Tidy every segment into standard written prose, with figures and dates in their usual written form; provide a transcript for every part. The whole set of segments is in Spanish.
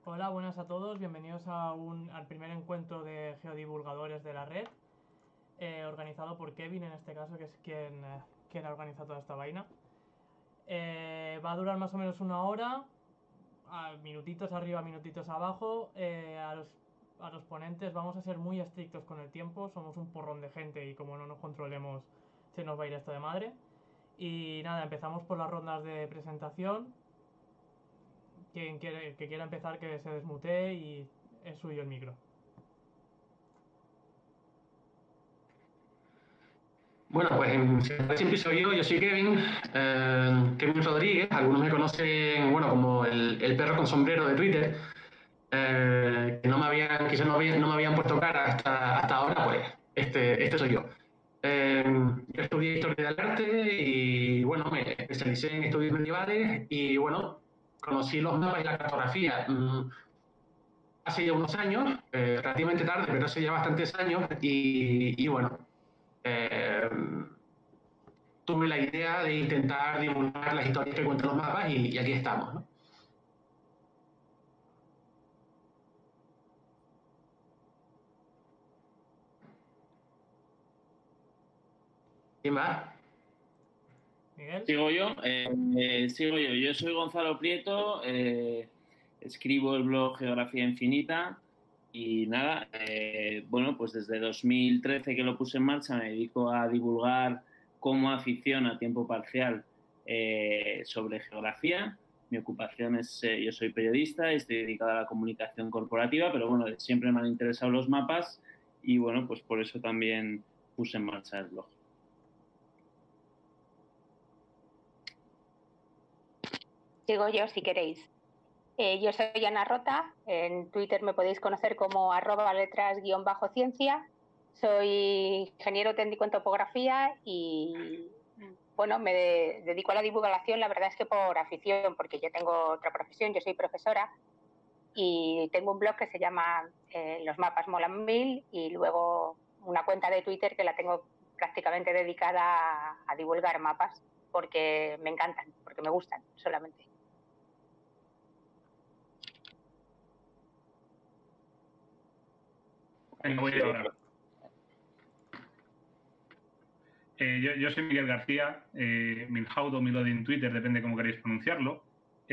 Hola, buenas a todos. Bienvenidos al primer encuentro de geodivulgadores de la red, organizado por Kevin en este caso, que es quien ha organizado toda esta vaina. Va a durar más o menos una hora, minutitos arriba, minutitos abajo. A los ponentes vamos a ser muy estrictos con el tiempo, somos un porrón de gente y como no nos controlemos se nos va a ir esto de madre. Y nada, empezamos por las rondas de presentación. El que quiera empezar que se desmutee y es suyo el micro. Bueno, pues siempre soy yo soy Kevin, Kevin Rodríguez, algunos me conocen, bueno, como el perro con sombrero de Twitter, que quizás no me habían puesto cara hasta ahora, pues este soy yo. Yo estudié Historia del Arte y, bueno, me especialicé en estudios medievales y, bueno, conocí los mapas y la cartografía hace ya unos años, relativamente tarde, pero hace ya bastantes años y bueno, eh, tuve la idea de intentar divulgar las historias que cuentan los mapas y aquí estamos, ¿no? ¿Quién más? Miguel. Sigo yo. Yo soy Gonzalo Prieto, escribo el blog Geografía Infinita y nada, bueno, pues desde 2013 que lo puse en marcha me dedico a divulgar como afición a tiempo parcial sobre geografía. Mi ocupación es, yo soy periodista y estoy dedicado a la comunicación corporativa, pero bueno, siempre me han interesado los mapas y bueno, pues por eso también puse en marcha el blog. Digo yo, si queréis. Yo soy Ana Rota, en Twitter me podéis conocer como @letras_ciencia. Soy ingeniero técnico en topografía y, bueno, me dedico a la divulgación, la verdad es que por afición, porque yo tengo otra profesión, yo soy profesora y tengo un blog que se llama Los mapas molan mil y luego una cuenta de Twitter que la tengo prácticamente dedicada a divulgar mapas porque me encantan, porque me gustan solamente. Venga, voy a hablar. Yo soy Miguel García, Milhaudo, Milodi en Twitter, depende cómo queréis pronunciarlo.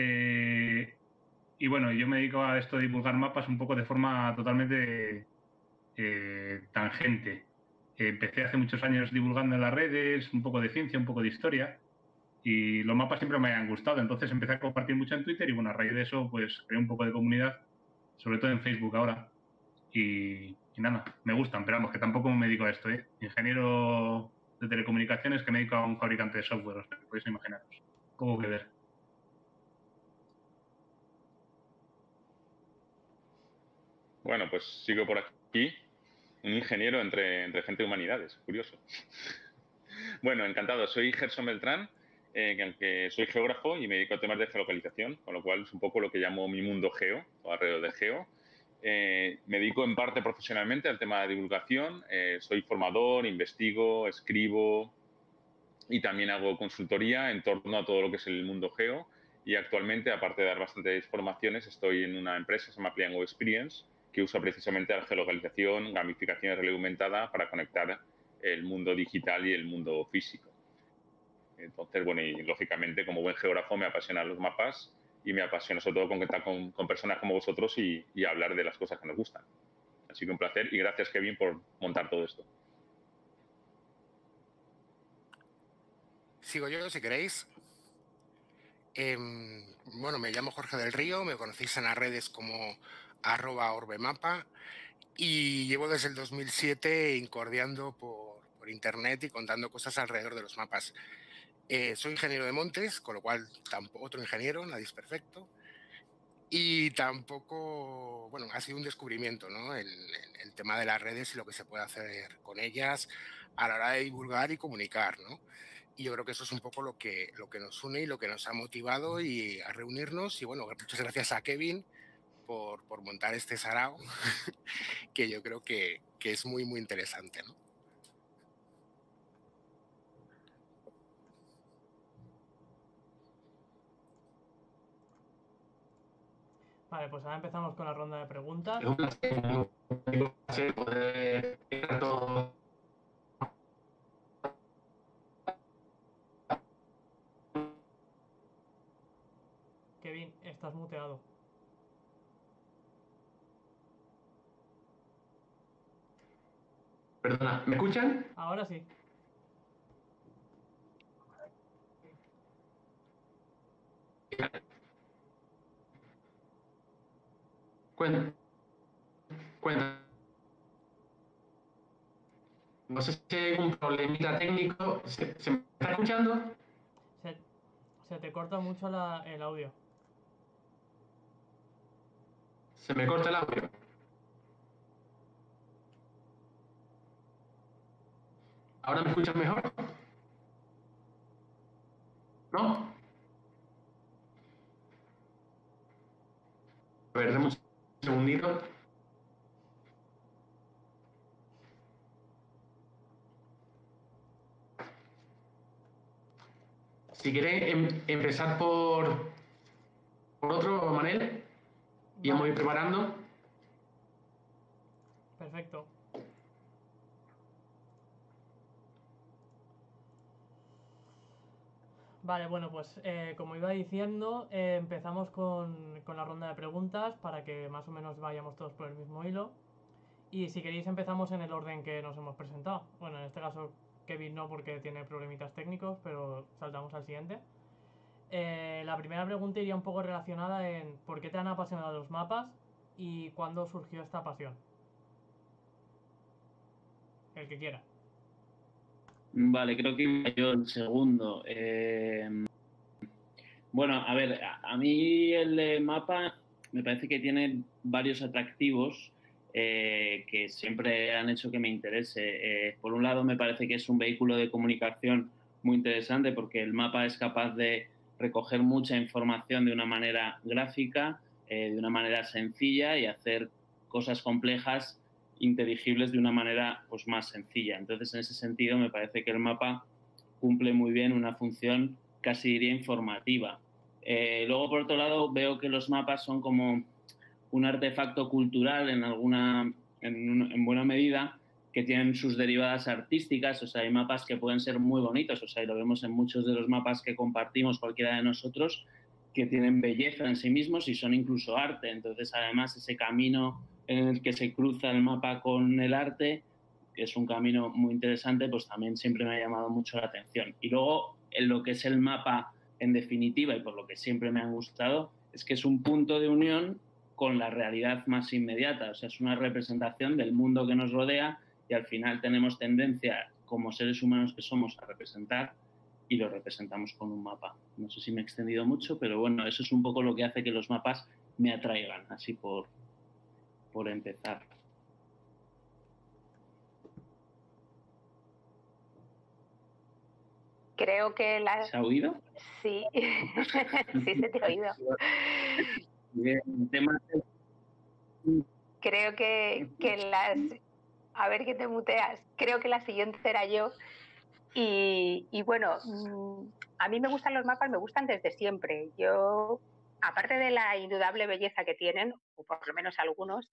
Y bueno, yo me dedico a esto de divulgar mapas un poco de forma totalmente tangente. Empecé hace muchos años divulgando en las redes, un poco de ciencia, un poco de historia, y los mapas siempre me han gustado, entonces empecé a compartir mucho en Twitter y bueno, a raíz de eso pues creé un poco de comunidad, sobre todo en Facebook ahora. Y nada, me gustan, pero vamos, que tampoco me dedico a esto, ¿eh? Ingeniero de telecomunicaciones que me dedico a un fabricante de software, o sea, que podéis imaginaros. ¿Cómo que ver? Bueno, pues sigo por aquí. Un ingeniero entre gente de humanidades, curioso. Bueno, encantado. Soy Gerson Beltrán, que soy geógrafo y me dedico a temas de geolocalización, con lo cual es un poco lo que llamo mi mundo geo, o alrededor de geo. Me dedico en parte profesionalmente al tema de divulgación. Soy formador, investigo, escribo y también hago consultoría en torno a todo lo que es el mundo geo. Y actualmente, aparte de dar bastantes formaciones, estoy en una empresa que se llama Pliango Experience, que usa precisamente la geolocalización, gamificación y realidad aumentada para conectar el mundo digital y el mundo físico. Entonces, bueno, y lógicamente como buen geógrafo me apasionan los mapas y me apasiona sobre todo conectar con personas como vosotros y hablar de las cosas que nos gustan. Así que un placer y gracias, Kevin, por montar todo esto. Sigo yo, si queréis. Bueno, me llamo Jorge del Río, me conocéis en las redes como @orbemapa y llevo desde el 2007 incordiando por internet y contando cosas alrededor de los mapas. Soy ingeniero de montes, con lo cual tampoco otro ingeniero, nadie es perfecto. Y tampoco, bueno, ha sido un descubrimiento, ¿no? El tema de las redes y lo que se puede hacer con ellas a la hora de divulgar y comunicar, ¿no? Y yo creo que eso es un poco lo que nos une y lo que nos ha motivado y a reunirnos. Y bueno, muchas gracias a Kevin por montar este sarao, que yo creo que es muy, muy interesante, ¿no? Vale, pues ahora empezamos con la ronda de preguntas. Es un placer poder estar todo. Kevin, estás muteado. Perdona, ¿me escuchan? Ahora sí. Cuenta. No sé si hay algún problemita técnico. ¿Se me está escuchando? Se te corta mucho el audio. Se me corta el audio. ¿Ahora me escuchas mejor? ¿No? A ver, dame un segundito. Si querés empezar por otro, Manel, y vamos a ir preparando. Perfecto. Vale, bueno, pues como iba diciendo, empezamos con la ronda de preguntas para que más o menos vayamos todos por el mismo hilo. Y si queréis empezamos en el orden que nos hemos presentado. Bueno, en este caso Kevin no porque tiene problemitas técnicos, pero saltamos al siguiente. La primera pregunta iría un poco relacionada en ¿por qué te han apasionado los mapas y cuándo surgió esta pasión? El que quiera. Vale, creo que yo el segundo. Bueno, a ver, a mí el de mapa me parece que tiene varios atractivos que siempre han hecho que me interese. Por un lado, me parece que es un vehículo de comunicación muy interesante porque el mapa es capaz de recoger mucha información de una manera gráfica, de una manera sencilla y hacer cosas complejas inteligibles de una manera pues, más sencilla. Entonces, en ese sentido, me parece que el mapa cumple muy bien una función casi diría informativa. Luego, por otro lado, veo que los mapas son como un artefacto cultural en buena medida, que tienen sus derivadas artísticas. O sea, hay mapas que pueden ser muy bonitos, o sea, y lo vemos en muchos de los mapas que compartimos cualquiera de nosotros, que tienen belleza en sí mismos y son incluso arte. Entonces, además, ese camino en el que se cruza el mapa con el arte, que es un camino muy interesante, pues también siempre me ha llamado mucho la atención. Y luego, en lo que es el mapa, en definitiva, y por lo que siempre me han gustado, es que es un punto de unión con la realidad más inmediata. O sea, es una representación del mundo que nos rodea y al final tenemos tendencia, como seres humanos que somos, a representar y lo representamos con un mapa. No sé si me he extendido mucho, pero bueno, eso es un poco lo que hace que los mapas me atraigan, así por empezar. Creo que la... ¿Se ha oído? Sí, sí se te ha oído. Creo que las... A ver que te muteas. Creo que la siguiente será yo. Y bueno, a mí me gustan los mapas, me gustan desde siempre. Yo, aparte de la indudable belleza que tienen, o por lo menos algunos,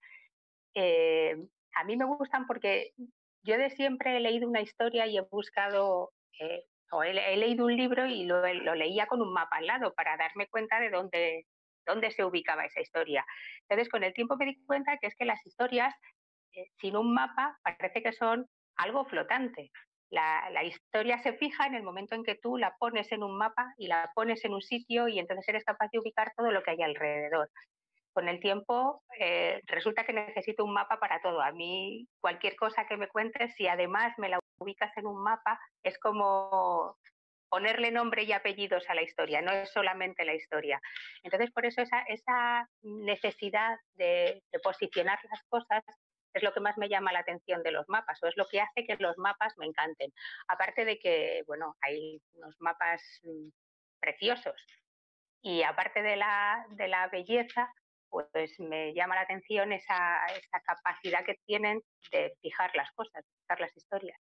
a mí me gustan porque yo de siempre he leído una historia y he buscado, o he leído un libro y lo leía con un mapa al lado para darme cuenta de dónde se ubicaba esa historia. Entonces, con el tiempo me di cuenta que es que las historias sin un mapa parece que son algo flotante. La historia se fija en el momento en que tú la pones en un mapa y la pones en un sitio y entonces eres capaz de ubicar todo lo que hay alrededor. Con el tiempo resulta que necesito un mapa para todo. A mí cualquier cosa que me cuentes, si además me la ubicas en un mapa, es como ponerle nombre y apellidos a la historia, no es solamente la historia. Entonces, por eso esa necesidad de posicionar las cosas es lo que más me llama la atención de los mapas, o es lo que hace que los mapas me encanten. Aparte de que, bueno, hay unos mapas preciosos y aparte de la belleza, pues me llama la atención esa capacidad que tienen de fijar las cosas, de fijar las historias.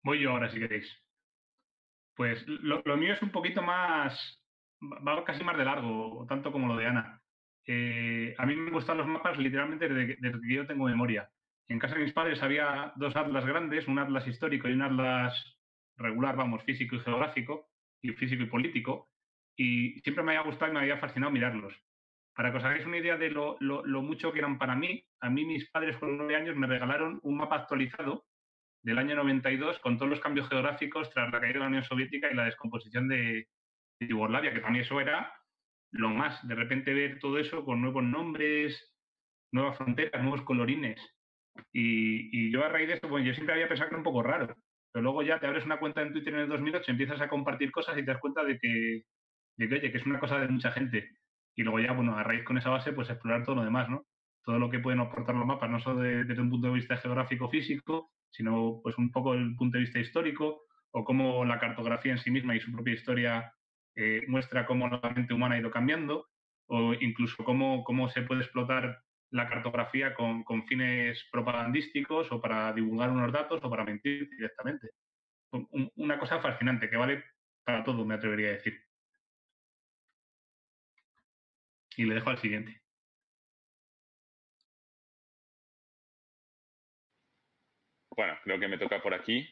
Voy yo ahora, si queréis. Pues lo mío es un poquito más, va casi más de largo, tanto como lo de Ana. A mí me gustan los mapas literalmente desde que yo tengo memoria. En casa de mis padres había dos atlas grandes, un atlas histórico y un atlas regular, vamos, físico y físico y político, y siempre me había gustado y me había fascinado mirarlos. Para que os hagáis una idea de lo mucho que eran para mí, a mí mis padres con 9 años me regalaron un mapa actualizado del año 92 con todos los cambios geográficos tras la caída de la Unión Soviética y la descomposición de Yugoslavia, que para mí eso era lo más. De repente ver todo eso con nuevos nombres, nuevas fronteras, nuevos colorines. Y yo a raíz de eso, pues yo siempre había pensado que era un poco raro. Pero luego ya te abres una cuenta en Twitter en el 2008, empiezas a compartir cosas y te das cuenta oye, que es una cosa de mucha gente. Y luego ya, bueno, a raíz con esa base, pues explorar todo lo demás, ¿no? Todo lo que pueden aportar los mapas, no solo desde un punto de vista geográfico-físico, sino pues un poco desde el punto de vista histórico, o cómo la cartografía en sí misma y su propia historia muestra cómo la mente humana ha ido cambiando, o incluso cómo se puede explotar la cartografía con fines propagandísticos o para divulgar unos datos o para mentir directamente. Una cosa fascinante que vale para todo, me atrevería a decir. Y le dejo al siguiente. Bueno, creo que me toca por aquí.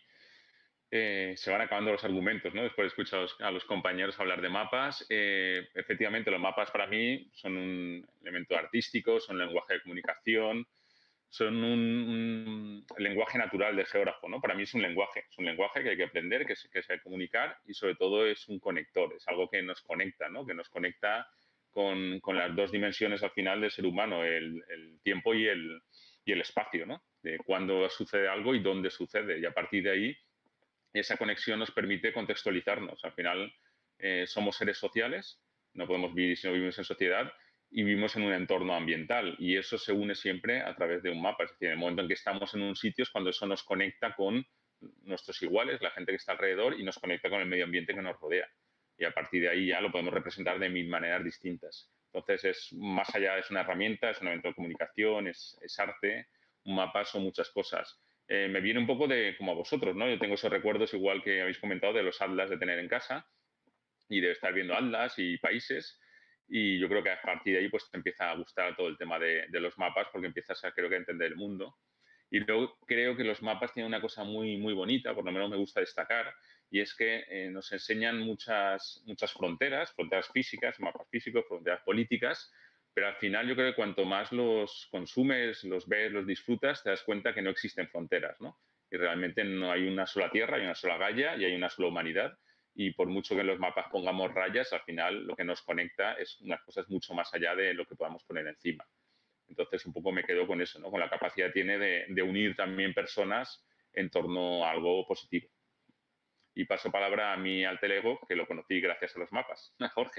Se van acabando los argumentos, ¿no? Después de escuchar a los compañeros hablar de mapas. Efectivamente, los mapas para mí son un elemento artístico, son un lenguaje de comunicación, son un lenguaje natural del geógrafo, ¿no? Para mí es un lenguaje que hay que aprender, que se hay que comunicar y sobre todo es un conector, es algo que nos conecta, ¿no? Que nos conecta con las dos dimensiones al final del ser humano, el tiempo y el espacio, ¿no? De cuándo sucede algo y dónde sucede. Y a partir de ahí, esa conexión nos permite contextualizarnos. Al final, somos seres sociales, no podemos vivir si no vivimos en sociedad y vivimos en un entorno ambiental y eso se une siempre a través de un mapa. Es decir, en el momento en que estamos en un sitio es cuando eso nos conecta con nuestros iguales, la gente que está alrededor y nos conecta con el medio ambiente que nos rodea. Y a partir de ahí ya lo podemos representar de mil maneras distintas. Entonces, es más allá, es una herramienta, es un evento de comunicación, es arte, un mapa son muchas cosas. Me viene un poco de como a vosotros, ¿no? Yo tengo esos recuerdos, igual que habéis comentado, de los atlas de tener en casa y de estar viendo atlas y países. Y yo creo que a partir de ahí pues te empieza a gustar todo el tema de los mapas porque empiezas a, creo que, a entender el mundo. Y luego creo que los mapas tienen una cosa muy, muy bonita, por lo menos me gusta destacar, y es que nos enseñan muchas fronteras, fronteras físicas, mapas físicos, fronteras políticas, pero al final yo creo que cuanto más los consumes, los ves, los disfrutas, te das cuenta que no existen fronteras, ¿no? Y realmente no hay una sola tierra, hay una sola Gaia y hay una sola humanidad. Y por mucho que en los mapas pongamos rayas, al final lo que nos conecta es unas cosas mucho más allá de lo que podamos poner encima. Entonces, un poco me quedo con eso, ¿no? Con la capacidad que tiene de unir también personas en torno a algo positivo. Y paso palabra a mi alter ego, que lo conocí gracias a los mapas, a Jorge.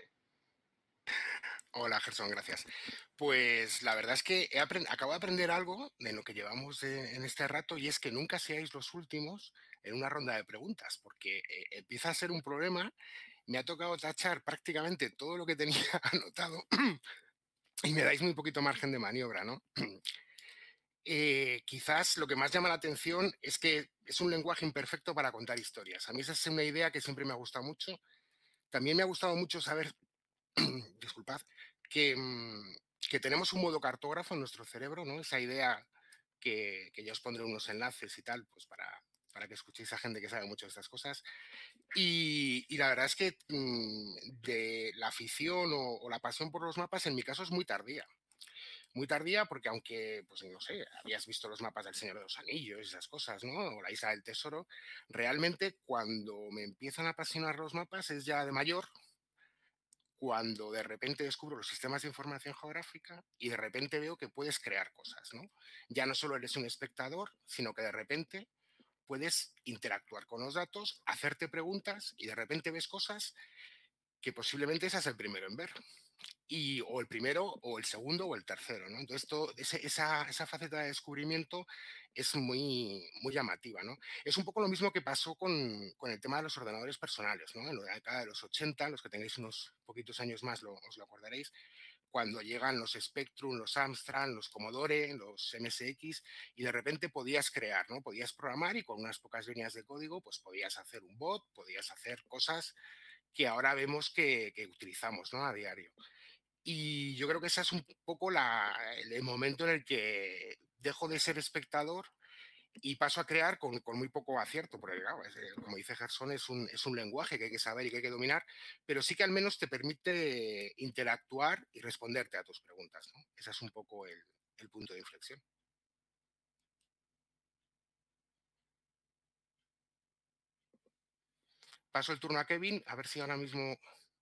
Hola, Gerson, gracias. Pues la verdad es que acabo de aprender algo de lo que llevamos en este rato y es que nunca seáis los últimos en una ronda de preguntas, porque empieza a ser un problema. Me ha tocado tachar prácticamente todo lo que tenía anotado y me dais muy poquito margen de maniobra, ¿no? Quizás lo que más llama la atención es que es un lenguaje imperfecto para contar historias. A mí esa es una idea que siempre me ha gustado mucho. También me ha gustado mucho saber, disculpad, que, que tenemos un modo cartógrafo en nuestro cerebro, ¿no? Esa idea que ya os pondré unos enlaces y tal, pues para que escuchéis a gente que sabe mucho de estas cosas. Y la verdad es que de la afición o la pasión por los mapas, en mi caso es muy tardía. Muy tardía porque aunque, pues no sé, habías visto los mapas del Señor de los Anillos y esas cosas, ¿no? O la Isla del Tesoro, realmente cuando me empiezan a apasionar los mapas es ya de mayor, cuando de repente descubro los sistemas de información geográfica y de repente veo que puedes crear cosas, ¿no? Ya no solo eres un espectador, sino que de repente puedes interactuar con los datos, hacerte preguntas y de repente ves cosas que posiblemente seas el primero en ver. O el primero, o el segundo, o el tercero, ¿no? Entonces, esa faceta de descubrimiento es muy, muy llamativa, ¿no? Es un poco lo mismo que pasó con el tema de los ordenadores personales, ¿no? En la década de los 80, los que tengáis unos poquitos años más os lo acordaréis, cuando llegan los Spectrum, los Amstrad, los Commodore, los MSX, y de repente podías crear, ¿no? Podías programar y con unas pocas líneas de código pues podías hacer un bot, podías hacer cosas que ahora vemos que utilizamos, ¿no? A diario. Y yo creo que ese es un poco el momento en el que dejo de ser espectador y paso a crear con muy poco acierto, porque claro, como dice Gerson, es un lenguaje que hay que saber y que hay que dominar, pero sí que al menos te permite interactuar y responderte a tus preguntas, ¿no? Ese es un poco el punto de inflexión. Paso el turno a Kevin, a ver si ahora mismo...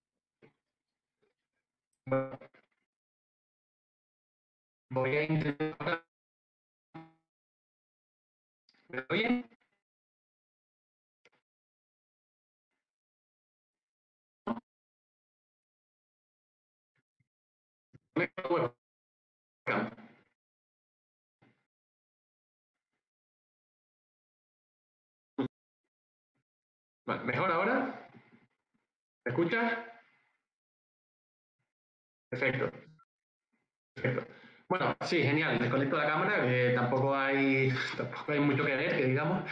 Voy a intentar... ¿Me oyen? Vale, ¿mejor ahora? ¿Me escuchas? Perfecto. Perfecto. Bueno, sí, genial. Desconecto la cámara, que tampoco hay mucho que ver, que digamos.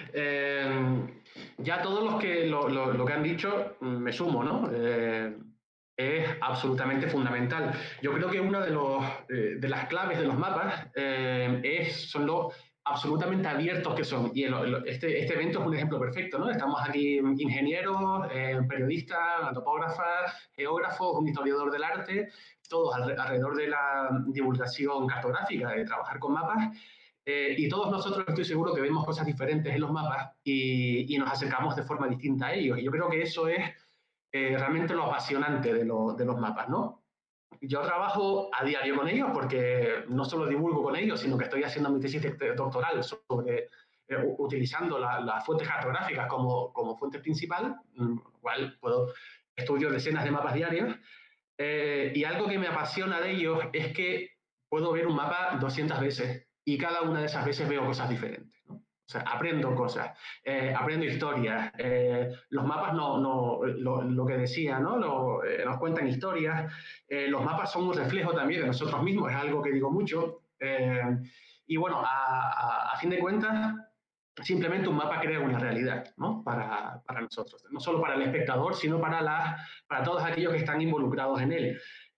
Ya todos los que lo que han dicho me sumo, ¿no? Es absolutamente fundamental. Yo creo que una de las claves de los mapas son lo absolutamente abiertos que son. Y este evento es un ejemplo perfecto, ¿no? Estamos aquí ingenieros, periodistas, topógrafas, geógrafos, un historiador del arte, todos alrededor de la divulgación cartográfica, de trabajar con mapas. Y todos nosotros estoy seguro que vemos cosas diferentes en los mapas y nos acercamos de forma distinta a ellos. Y yo creo que eso es realmente lo apasionante de los mapas, ¿no? Yo trabajo a diario con ellos porque no solo divulgo con ellos, sino que estoy haciendo mi tesis doctoral sobre utilizando las fuentes cartográficas como fuente principal, cual estudio decenas de mapas diarios. Y algo que me apasiona de ellos es que puedo ver un mapa 200 veces y cada una de esas veces veo cosas diferentes, ¿no? O sea, aprendo cosas, aprendo historias. Los mapas, lo que decía, ¿no? Nos cuentan historias. Los mapas son un reflejo también de nosotros mismos, es algo que digo mucho. Y bueno, a fin de cuentas, simplemente un mapa crea una realidad, ¿no? Para nosotros, no solo para el espectador, sino para todos aquellos que están involucrados en él.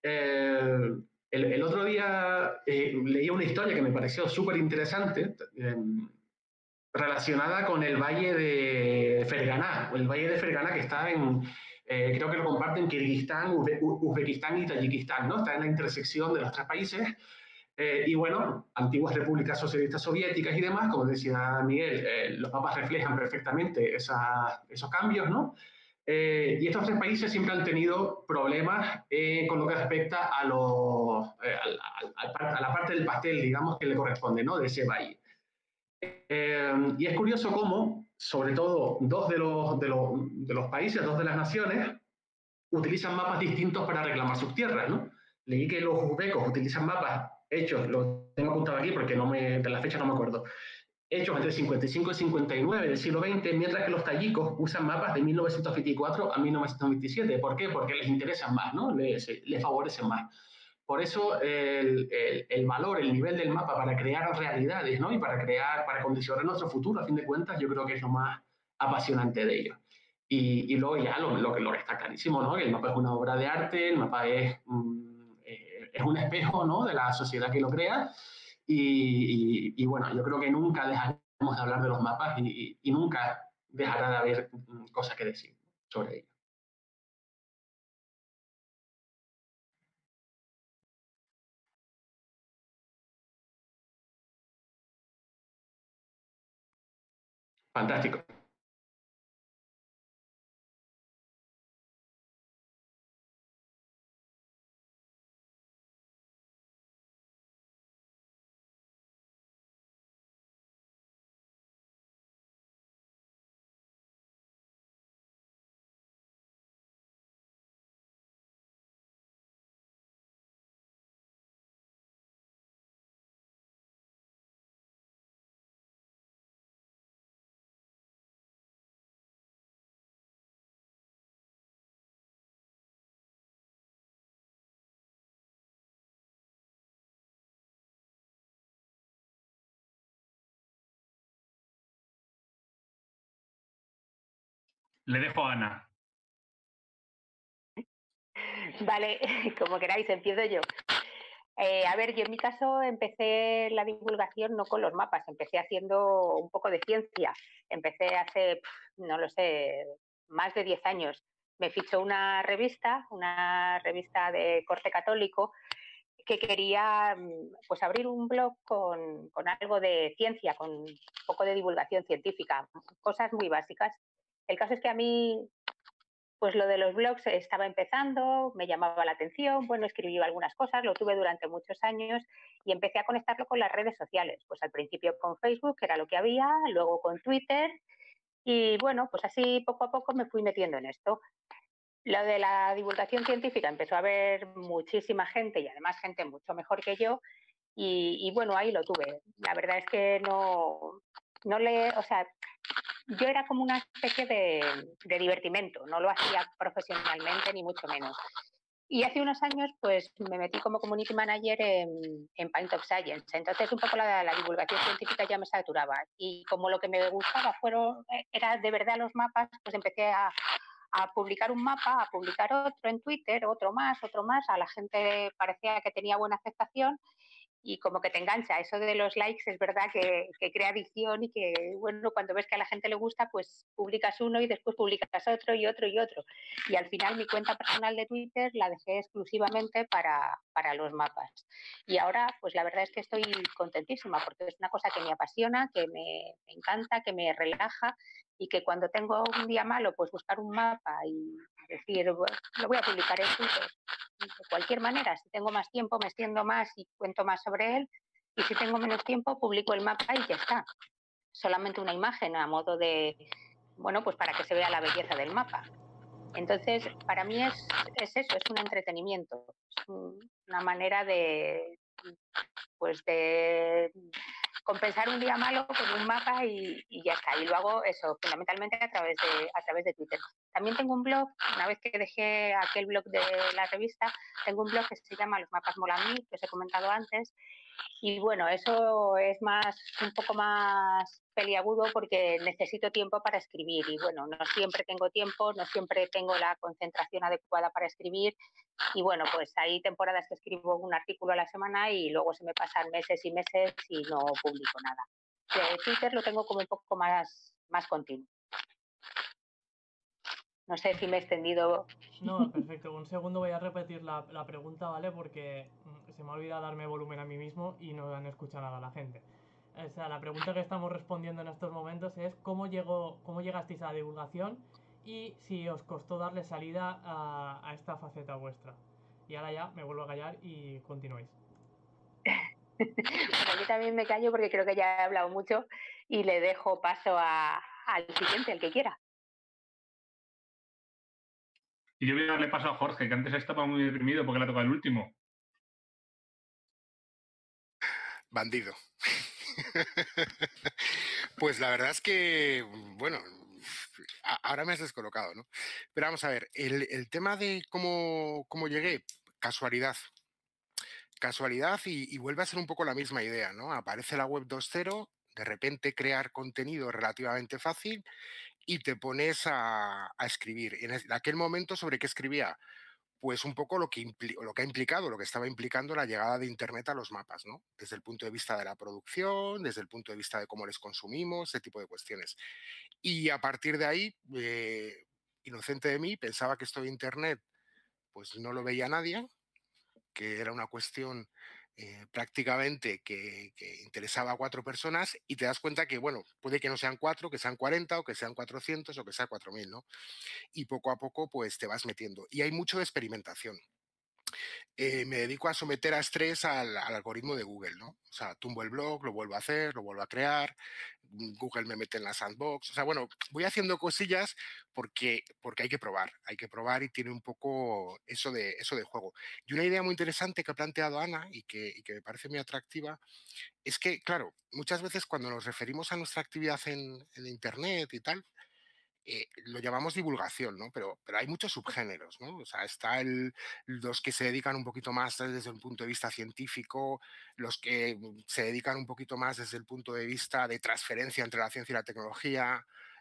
El otro día leí una historia que me pareció súper interesante, relacionada con el Valle de Ferganá, el Valle de Ferganá que está creo que lo comparten Kirguistán, Uzbekistán y Tayikistán, ¿no? Está en la intersección de los tres países. Y bueno, antiguas repúblicas socialistas soviéticas y demás, como decía Miguel, los mapas reflejan perfectamente esos cambios, ¿no? Y estos tres países siempre han tenido problemas con lo que respecta a la parte del pastel, digamos, que le corresponde, ¿no? De ese valle. Y es curioso cómo, sobre todo, dos de los países, dos de las naciones, utilizan mapas distintos para reclamar sus tierras, ¿no? Leí que los uzbecos utilizan mapas hechos, lo tengo apuntado aquí porque de la fecha no me acuerdo, hechos entre 55 y 59 del siglo XX, mientras que los tayikos usan mapas de 1924 a 1927. ¿Por qué? Porque les interesan más, ¿no? Les favorecen más. Por eso el valor, el nivel del mapa para crear realidades, ¿no? Y para condicionar nuestro futuro, a fin de cuentas, yo creo que es lo más apasionante de ello. Y luego ya lo que está clarísimo, ¿no? Que el mapa es una obra de arte, el mapa es un espejo, ¿no? De la sociedad que lo crea. Y bueno, yo creo que nunca dejaremos de hablar de los mapas y nunca dejará de haber cosas que decir sobre ellos. Fantástico. Le dejo a Ana. Vale, como queráis, empiezo yo. A ver, yo en mi caso empecé la divulgación no con los mapas, empecé haciendo un poco de ciencia. Empecé hace, no lo sé, más de 10 años. Me fichó una revista de corte católico, que quería pues abrir un blog con algo de ciencia, con un poco de divulgación científica, cosas muy básicas. El caso es que a mí pues lo de los blogs estaba empezando, me llamaba la atención, bueno, escribí algunas cosas, lo tuve durante muchos años y empecé a conectarlo con las redes sociales. Pues al principio con Facebook, que era lo que había, luego con Twitter y bueno, pues así poco a poco me fui metiendo en esto. Lo de la divulgación científica empezó a haber muchísima gente y además gente mucho mejor que yo y bueno, ahí lo tuve. La verdad es que o sea, yo era como una especie de divertimento, no lo hacía profesionalmente ni mucho menos. Y hace unos años pues me metí como community manager en Paint of Science, entonces un poco la divulgación científica ya me saturaba y como lo que me gustaba era de verdad los mapas, pues empecé a publicar un mapa, a publicar otro en Twitter, otro más, a la gente parecía que tenía buena aceptación y como que te engancha. Eso de los likes es verdad que crea adicción y que, bueno, cuando ves que a la gente le gusta, pues publicas uno y después publicas otro y otro y otro. Y al final mi cuenta personal de Twitter la dejé exclusivamente para los mapas. Y ahora, pues la verdad es que estoy contentísima porque es una cosa que me apasiona, que me encanta, que me relaja y que cuando tengo un día malo, pues buscar un mapa y decir, bueno, lo voy a publicar en Twitter de cualquier manera. Si tengo más tiempo, me extiendo más y cuento más sobre él. Y si tengo menos tiempo, publico el mapa y ya está. Solamente una imagen a modo de, bueno, pues para que se vea la belleza del mapa. Entonces, para mí es eso, es un entretenimiento. Es una manera pues de compensar un día malo con un mapa y ya está. Y lo hago eso, fundamentalmente a través de Twitter. También tengo un blog, una vez que dejé aquel blog de la revista, tengo un blog que se llama Los Mapas Molan Mil, que os he comentado antes, y bueno, eso es un poco más peliagudo porque necesito tiempo para escribir y bueno, no siempre tengo tiempo, no siempre tengo la concentración adecuada para escribir y bueno, pues hay temporadas que escribo un artículo a la semana y luego se me pasan meses y meses y no publico nada. Twitter lo tengo como un poco más continuo. No sé si me he extendido. No, perfecto. Un segundo voy a repetir la pregunta, ¿vale? Porque se me ha olvidado darme volumen a mí mismo y no han escuchado nada a la gente. O sea, la pregunta que estamos respondiendo en estos momentos es cómo llegasteis a la divulgación y si os costó darle salida a esta faceta vuestra. Y ahora ya me vuelvo a callar y continuáis. Bueno, yo también me callo porque creo que ya he hablado mucho y le dejo paso al siguiente, el que quiera. Y yo voy a darle paso a Jorge, que antes estaba muy deprimido porque le ha tocado el último. Bandido. Pues la verdad es que, bueno, ahora me has descolocado, ¿no? Pero vamos a ver, el tema de cómo llegué, casualidad. Casualidad y vuelve a ser un poco la misma idea, ¿no? Aparece la web 2.0, de repente crear contenido relativamente fácil y te pones a escribir. En aquel momento, ¿sobre qué escribía? Pues un poco lo que ha implicado, lo que estaba implicando la llegada de Internet a los mapas, ¿no? Desde el punto de vista de la producción, desde el punto de vista de cómo les consumimos, ese tipo de cuestiones. Y a partir de ahí, inocente de mí, pensaba que esto de Internet pues no lo veía nadie, que era una cuestión prácticamente que interesaba a 4 personas y te das cuenta que, bueno, puede que no sean 4, que sean 40 o que sean 400 o que sean 4000, ¿no? Y poco a poco pues te vas metiendo. Y hay mucho de experimentación. Me dedico a someter a estrés al algoritmo de Google, ¿no? O sea, tumbo el blog, lo vuelvo a hacer, lo vuelvo a crear, Google me mete en la sandbox, o sea, bueno, voy haciendo cosillas porque hay que probar y tiene un poco eso de juego. Y una idea muy interesante que ha planteado Ana y que me parece muy atractiva es que, claro, muchas veces cuando nos referimos a nuestra actividad en Internet y tal, lo llamamos divulgación, ¿no? Pero hay muchos subgéneros, ¿no? O sea, está los que se dedican un poquito más desde un punto de vista científico, los que se dedican un poquito más desde el punto de vista de transferencia entre la ciencia y la tecnología,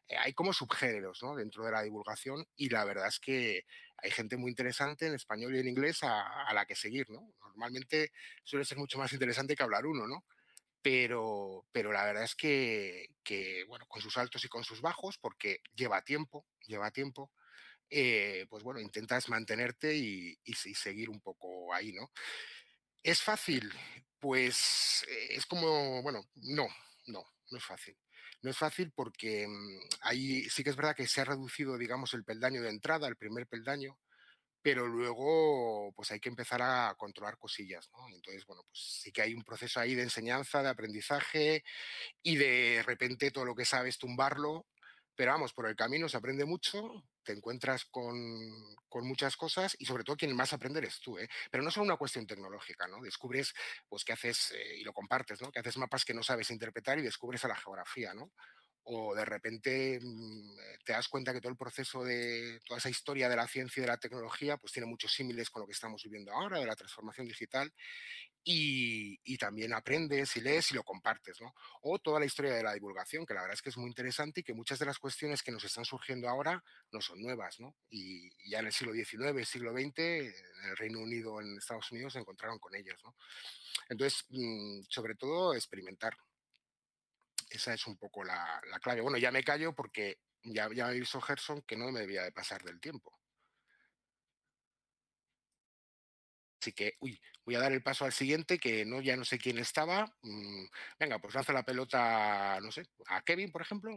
hay como subgéneros, ¿no?, dentro de la divulgación, y la verdad es que hay gente muy interesante en español y en inglés a la que seguir, ¿no? Normalmente suele ser mucho más interesante que hablar uno, ¿no? Pero la verdad es que, bueno, con sus altos y con sus bajos, porque lleva tiempo, pues bueno, intentas mantenerte y seguir un poco ahí, ¿no? ¿Es fácil? Pues es como, bueno, no es fácil. No es fácil porque ahí sí que es verdad que se ha reducido, digamos, el peldaño de entrada, el primer peldaño, pero luego pues hay que empezar a controlar cosillas, ¿no? Entonces, bueno, pues sí que hay un proceso ahí de enseñanza, de aprendizaje y de repente todo lo que sabes tumbarlo, pero vamos, por el camino se aprende mucho, te encuentras con muchas cosas y sobre todo quien más aprende eres tú, ¿eh? Pero no es solo una cuestión tecnológica, ¿no? Descubres pues que haces, y lo compartes, ¿no?, que haces mapas que no sabes interpretar y descubres a la geografía, ¿no? O de repente te das cuenta que todo el proceso de toda esa historia de la ciencia y de la tecnología pues tiene muchos símiles con lo que estamos viviendo ahora, de la transformación digital, y también aprendes y lees y lo compartes, ¿no? O toda la historia de la divulgación, que la verdad es que es muy interesante y que muchas de las cuestiones que nos están surgiendo ahora no son nuevas, ¿no? Y ya en el siglo XIX, siglo XX, en el Reino Unido, en Estados Unidos, se encontraron con ellas, ¿no? Entonces, sobre todo, experimentar. Esa es un poco la clave. Bueno, ya me callo porque ya me avisó Gerson que no me debía de pasar del tiempo. Así que, voy a dar el paso al siguiente, que no, ya no sé quién estaba. Venga, pues lanza la pelota, no sé, a Kevin, por ejemplo.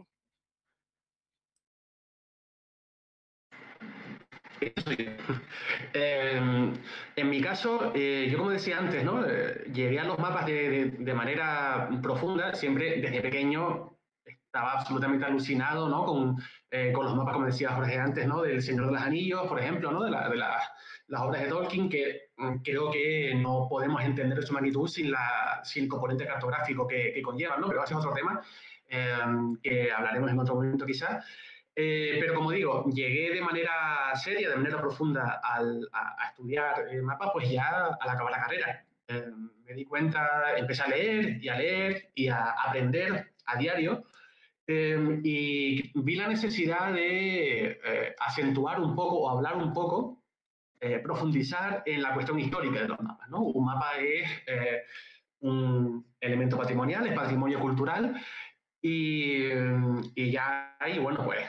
En mi caso, yo como decía antes, ¿no? Llegué a los mapas de manera profunda, siempre desde pequeño estaba absolutamente alucinado, ¿no?, con los mapas, como decía Jorge antes, ¿no?, del Señor de los Anillos, por ejemplo, ¿no?, las obras de Tolkien, que creo que no podemos entender su magnitud sin el componente cartográfico que conllevan, ¿no? Pero ese es otro tema que hablaremos en otro momento quizás. Pero como digo, llegué de manera seria, de manera profunda a estudiar mapas, pues ya al acabar la carrera. Me di cuenta, empecé a leer y a aprender a diario, y vi la necesidad de acentuar un poco o hablar un poco, profundizar en la cuestión histórica de los mapas, ¿no? Un mapa es un elemento patrimonial, es patrimonio cultural, y ya hay, bueno, pues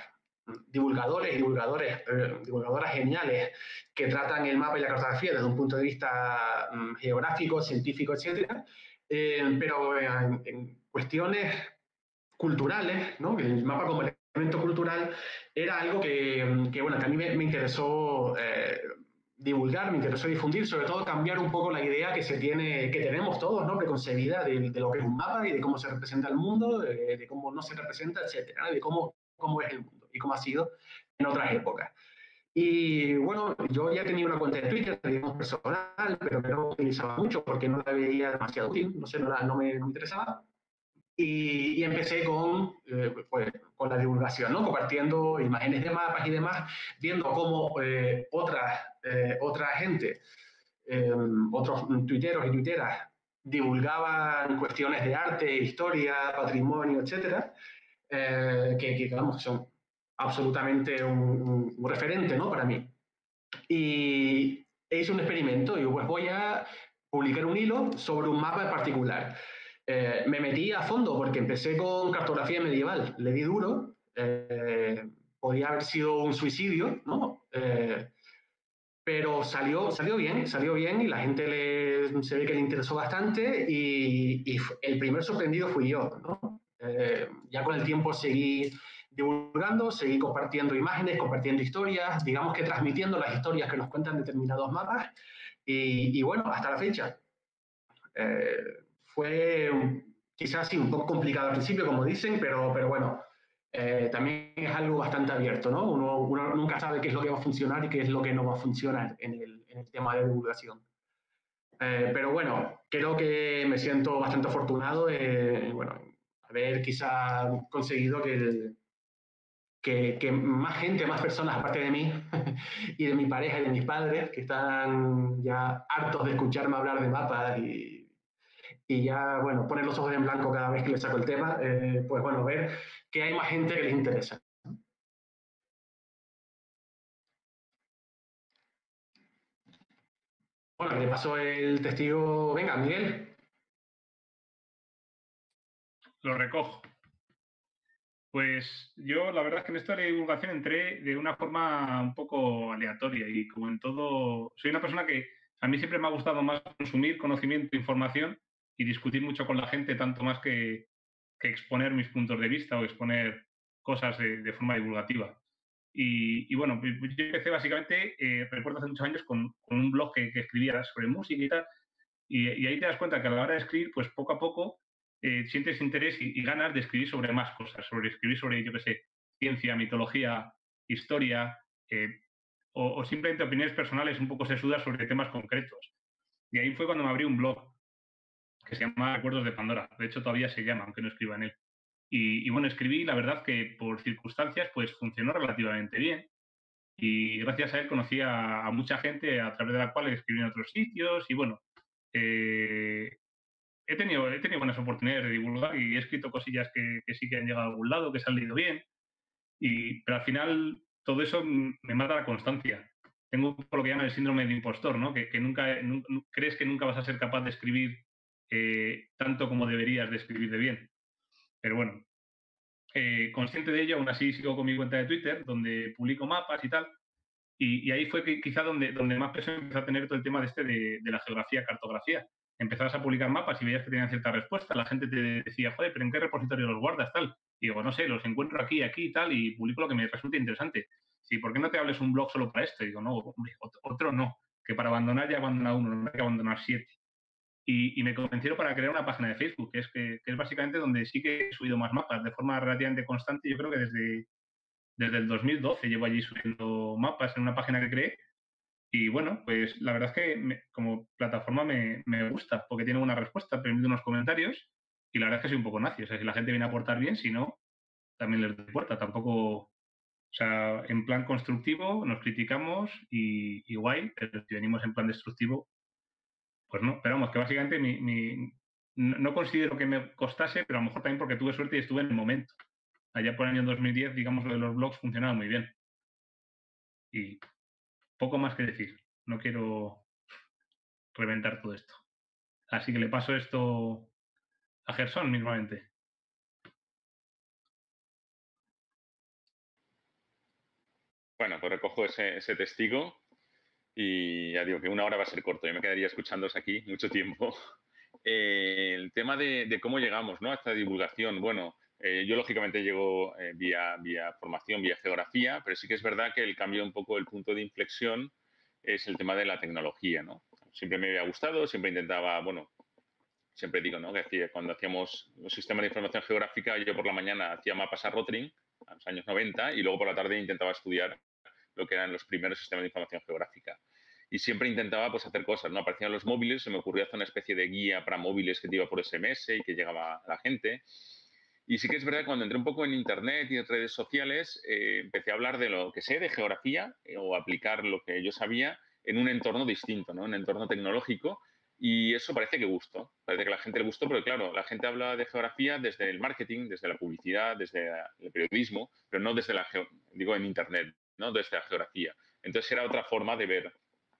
divulgadoras geniales que tratan el mapa y la cartografía desde un punto de vista geográfico, científico, etcétera, pero en cuestiones culturales, ¿no?, el mapa como elemento cultural era algo bueno, que a mí me interesó divulgar, me interesó difundir, sobre todo cambiar un poco la idea que tenemos todos, ¿no?, preconcebida de lo que es un mapa y de cómo se representa el mundo, de cómo no se representa, etcétera, ¿no?, de cómo es el mundo y cómo ha sido en otras épocas. Y bueno, yo ya tenía una cuenta de Twitter, digamos, personal, pero que no utilizaba mucho porque no la veía demasiado útil, no sé, no me interesaba. Y empecé pues, con la divulgación, ¿no?, compartiendo imágenes de mapas y demás, viendo cómo otra gente, otros tuiteros y tuiteras divulgaban cuestiones de arte, historia, patrimonio, etcétera, que vamos, son absolutamente un referente, ¿no?, para mí. Y hice un experimento y pues voy a publicar un hilo sobre un mapa en particular. Me metí a fondo porque empecé con cartografía medieval, le di duro, podía haber sido un suicidio, ¿no? Pero salió bien y la gente se ve que le interesó bastante y el primer sorprendido fui yo, ¿no? Ya con el tiempo seguí divulgando, seguí compartiendo imágenes, compartiendo historias, digamos que transmitiendo las historias que nos cuentan determinados mapas y bueno, hasta la fecha. Fue quizás sí un poco complicado al principio, como dicen, pero bueno, también es algo bastante abierto, ¿no? Uno nunca sabe qué es lo que va a funcionar y qué es lo que no va a funcionar en el tema de divulgación. Pero bueno, creo que me siento bastante afortunado de, bueno, haber quizá conseguido que más gente, más personas aparte de mí y de mi pareja y de mis padres, que están ya hartos de escucharme hablar de mapas y ya, bueno, poner los ojos en blanco cada vez que les saco el tema, pues bueno, ver que hay más gente que les interesa. Bueno, te paso el testigo. Venga, Miguel. Lo recojo. Pues yo, la verdad es que en esto de la divulgación entré de una forma un poco aleatoria y como en todo, soy una persona que a mí siempre me ha gustado más consumir conocimiento, información y discutir mucho con la gente, tanto más que exponer mis puntos de vista o exponer cosas de forma divulgativa. Y bueno, pues yo empecé básicamente, recuerdo hace muchos años, con un blog que escribía sobre música y tal, y ahí te das cuenta que a la hora de escribir, pues poco a poco sientes interés y ganas de escribir sobre más cosas, sobre escribir sobre, yo qué sé, ciencia, mitología, historia, o simplemente opiniones personales un poco sesudas sobre temas concretos. Y ahí fue cuando me abrí un blog que se llama Recuerdos de Pandora. De hecho, todavía se llama, aunque no escriba en él. Y bueno, escribí, la verdad que por circunstancias, pues funcionó relativamente bien. Y gracias a él conocí a mucha gente a través de la cual escribí en otros sitios. Y bueno, eh, he tenido buenas oportunidades de divulgar y he escrito cosillas que sí que han llegado a algún lado, que se han leído bien. Pero al final todo eso me mata la constancia. Tengo un poco lo que llaman el síndrome de impostor, ¿no? Que crees que nunca vas a ser capaz de escribir tanto como deberías de escribir de bien. Pero bueno, consciente de ello, aún así sigo con mi cuenta de Twitter, donde publico mapas y tal. Y ahí fue que, quizá donde más peso empezó a tener todo el tema de la geografía, cartografía. Empezabas a publicar mapas y veías que tenían cierta respuesta. La gente te decía, joder, pero ¿en qué repositorio los guardas? Tal. Y digo, no sé, los encuentro aquí, aquí y tal, y publico lo que me resulta interesante. Sí, ¿por qué no te hables un blog solo para esto? Y digo, no, hombre, otro no, que para abandonar ya abandona uno, no hay que abandonar 7. Y me convencieron para crear una página de Facebook, que es básicamente donde sí que he subido más mapas de forma relativamente constante. Yo creo que desde el 2012 llevo allí subiendo mapas en una página que creé. Y bueno, pues la verdad es que como plataforma me gusta, porque tiene una respuesta, permite unos comentarios, y la verdad es que soy un poco nazi. O sea, si la gente viene a aportar bien, si no, también les doy puerta. Tampoco, o sea, en plan constructivo nos criticamos y guay, pero si venimos en plan destructivo, pues no. Pero vamos, que básicamente no considero que me costase, pero a lo mejor también porque tuve suerte y estuve en el momento. Allá por el año 2010, digamos, lo de los blogs funcionaba muy bien. Y poco más que decir. No quiero reventar todo esto. Así que le paso esto a Gerson mismamente. Bueno, pues recojo ese testigo y ya digo que una hora va a ser corto. Yo me quedaría escuchándoos aquí mucho tiempo. El tema de cómo llegamos, ¿no?, a esta divulgación. Bueno, yo lógicamente llego vía formación, vía geografía, pero sí que es verdad que el cambio un poco, el punto de inflexión es el tema de la tecnología, ¿no? Siempre me había gustado, siempre intentaba, bueno, siempre digo, ¿no?, que cuando hacíamos los sistemas de información geográfica, yo por la mañana hacía mapas a Rotring, a los años 90, y luego por la tarde intentaba estudiar lo que eran los primeros sistemas de información geográfica. Y siempre intentaba pues hacer cosas, ¿no? Aparecían los móviles, se me ocurrió hacer una especie de guía para móviles que te iba por SMS y que llegaba a la gente. Y sí que es verdad que cuando entré un poco en Internet y en redes sociales, empecé a hablar de lo que sé de geografía o aplicar lo que yo sabía en un entorno distinto, ¿no? Un entorno tecnológico. Y eso parece que gustó, parece que a la gente le gustó, porque claro, la gente habla de geografía desde el marketing, desde la publicidad, desde el periodismo, pero no desde digo, en Internet, ¿no? Desde la geografía. Entonces era otra forma de ver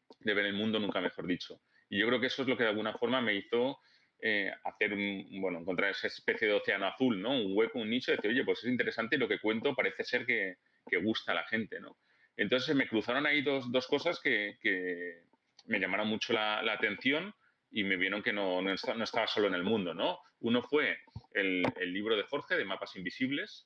el mundo, nunca mejor dicho. Y yo creo que eso es lo que de alguna forma me hizo hacer bueno, encontrar esa especie de océano azul, ¿no? Un hueco, un nicho, de decir, oye, pues es interesante y lo que cuento parece ser que gusta a la gente, ¿no? Entonces me cruzaron ahí dos cosas que me llamaron mucho la atención y me vieron que no estaba solo en el mundo, ¿no? Uno fue el libro de Jorge, de Mapas Invisibles,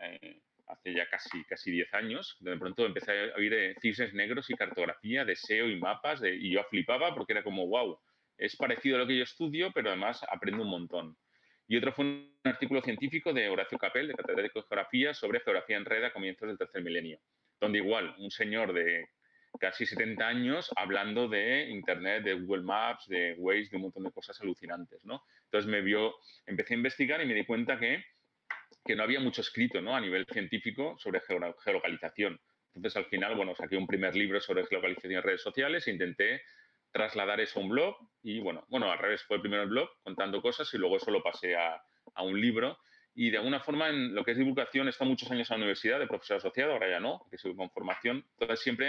hace ya casi 10 años. De pronto empecé a oír cisnes negros y cartografía de SEO y mapas, y yo flipaba porque era como, wow, es parecido a lo que yo estudio, pero además aprendo un montón. Y otro fue un artículo científico de Horacio Capel, de catedrático de Geografía, sobre geografía en red a comienzos del tercer milenio, donde igual un señor de casi 70 años hablando de Internet, de Google Maps, de Waze, de un montón de cosas alucinantes, ¿no? Entonces empecé a investigar y me di cuenta que no había mucho escrito, ¿no?, a nivel científico sobre geolocalización. Entonces, al final, bueno, saqué un primer libro sobre geolocalización en redes sociales e intenté trasladar eso a un blog y, bueno, al revés, fue primero el blog contando cosas y luego eso lo pasé a un libro. Y de alguna forma, en lo que es divulgación, he estado muchos años en la universidad de profesor asociado, ahora ya no, que sigo con formación. Entonces, siempre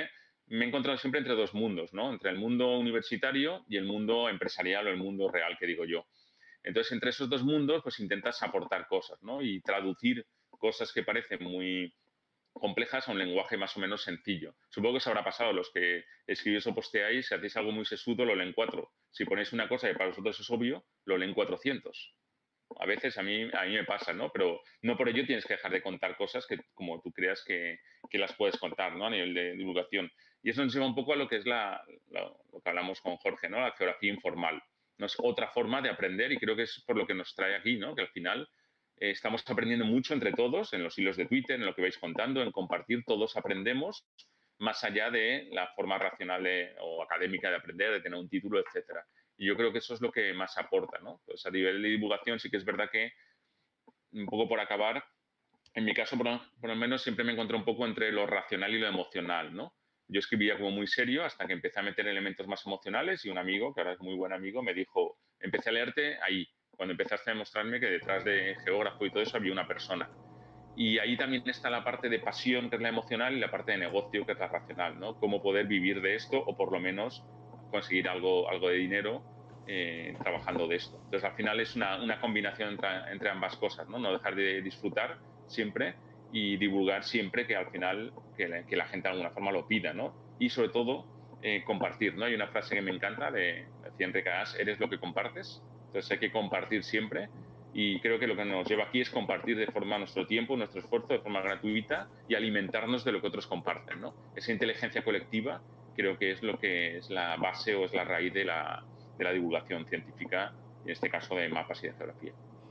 me he encontrado siempre entre dos mundos, ¿no? Entre el mundo universitario y el mundo empresarial o el mundo real, que digo yo. Entonces, entre esos dos mundos, pues intentas aportar cosas, ¿no? Y traducir cosas que parecen muy complejas a un lenguaje más o menos sencillo. Supongo que os habrá pasado, los que escribís o posteáis, si hacéis algo muy sesudo, lo leen 4. Si ponéis una cosa que para vosotros es obvio, lo leen 400. A veces a mí me pasa, ¿no? Pero no por ello tienes que dejar de contar cosas que como tú creas que las puedes contar, ¿no? A nivel de divulgación. Y eso nos lleva un poco a lo que es lo que hablamos con Jorge, ¿no? La geografía informal. No es otra forma de aprender y creo que es por lo que nos trae aquí, ¿no? Que al final estamos aprendiendo mucho entre todos, en los hilos de Twitter, en lo que vais contando, en compartir, todos aprendemos, más allá de la forma racional o académica de aprender, de tener un título, etcétera. Y yo creo que eso es lo que más aporta, ¿no? Pues a nivel de divulgación sí que es verdad que, un poco por acabar, en mi caso, por lo menos, siempre me encontré un poco entre lo racional y lo emocional, ¿no? Yo escribía como muy serio hasta que empecé a meter elementos más emocionales y un amigo, que ahora es muy buen amigo, me dijo, empecé a leerte ahí, cuando empezaste a demostrarme que detrás de geógrafo y todo eso había una persona. Y ahí también está la parte de pasión, que es la emocional, y la parte de negocio, que es la racional, ¿no? Cómo poder vivir de esto o por lo menos conseguir algo de dinero trabajando de esto. Entonces, al final es una combinación entre ambas cosas, ¿no? No dejar de disfrutar siempre y divulgar siempre, que al final que la gente de alguna forma lo pida, ¿no? Y sobre todo compartir, ¿no? Hay una frase que me encanta de Enrique As, eres lo que compartes. Entonces hay que compartir siempre y creo que lo que nos lleva aquí es compartir de forma nuestro tiempo, nuestro esfuerzo, de forma gratuita y alimentarnos de lo que otros comparten, ¿no? Esa inteligencia colectiva creo que es lo que es la base o es la raíz de la divulgación científica, en este caso de mapas y de geografía.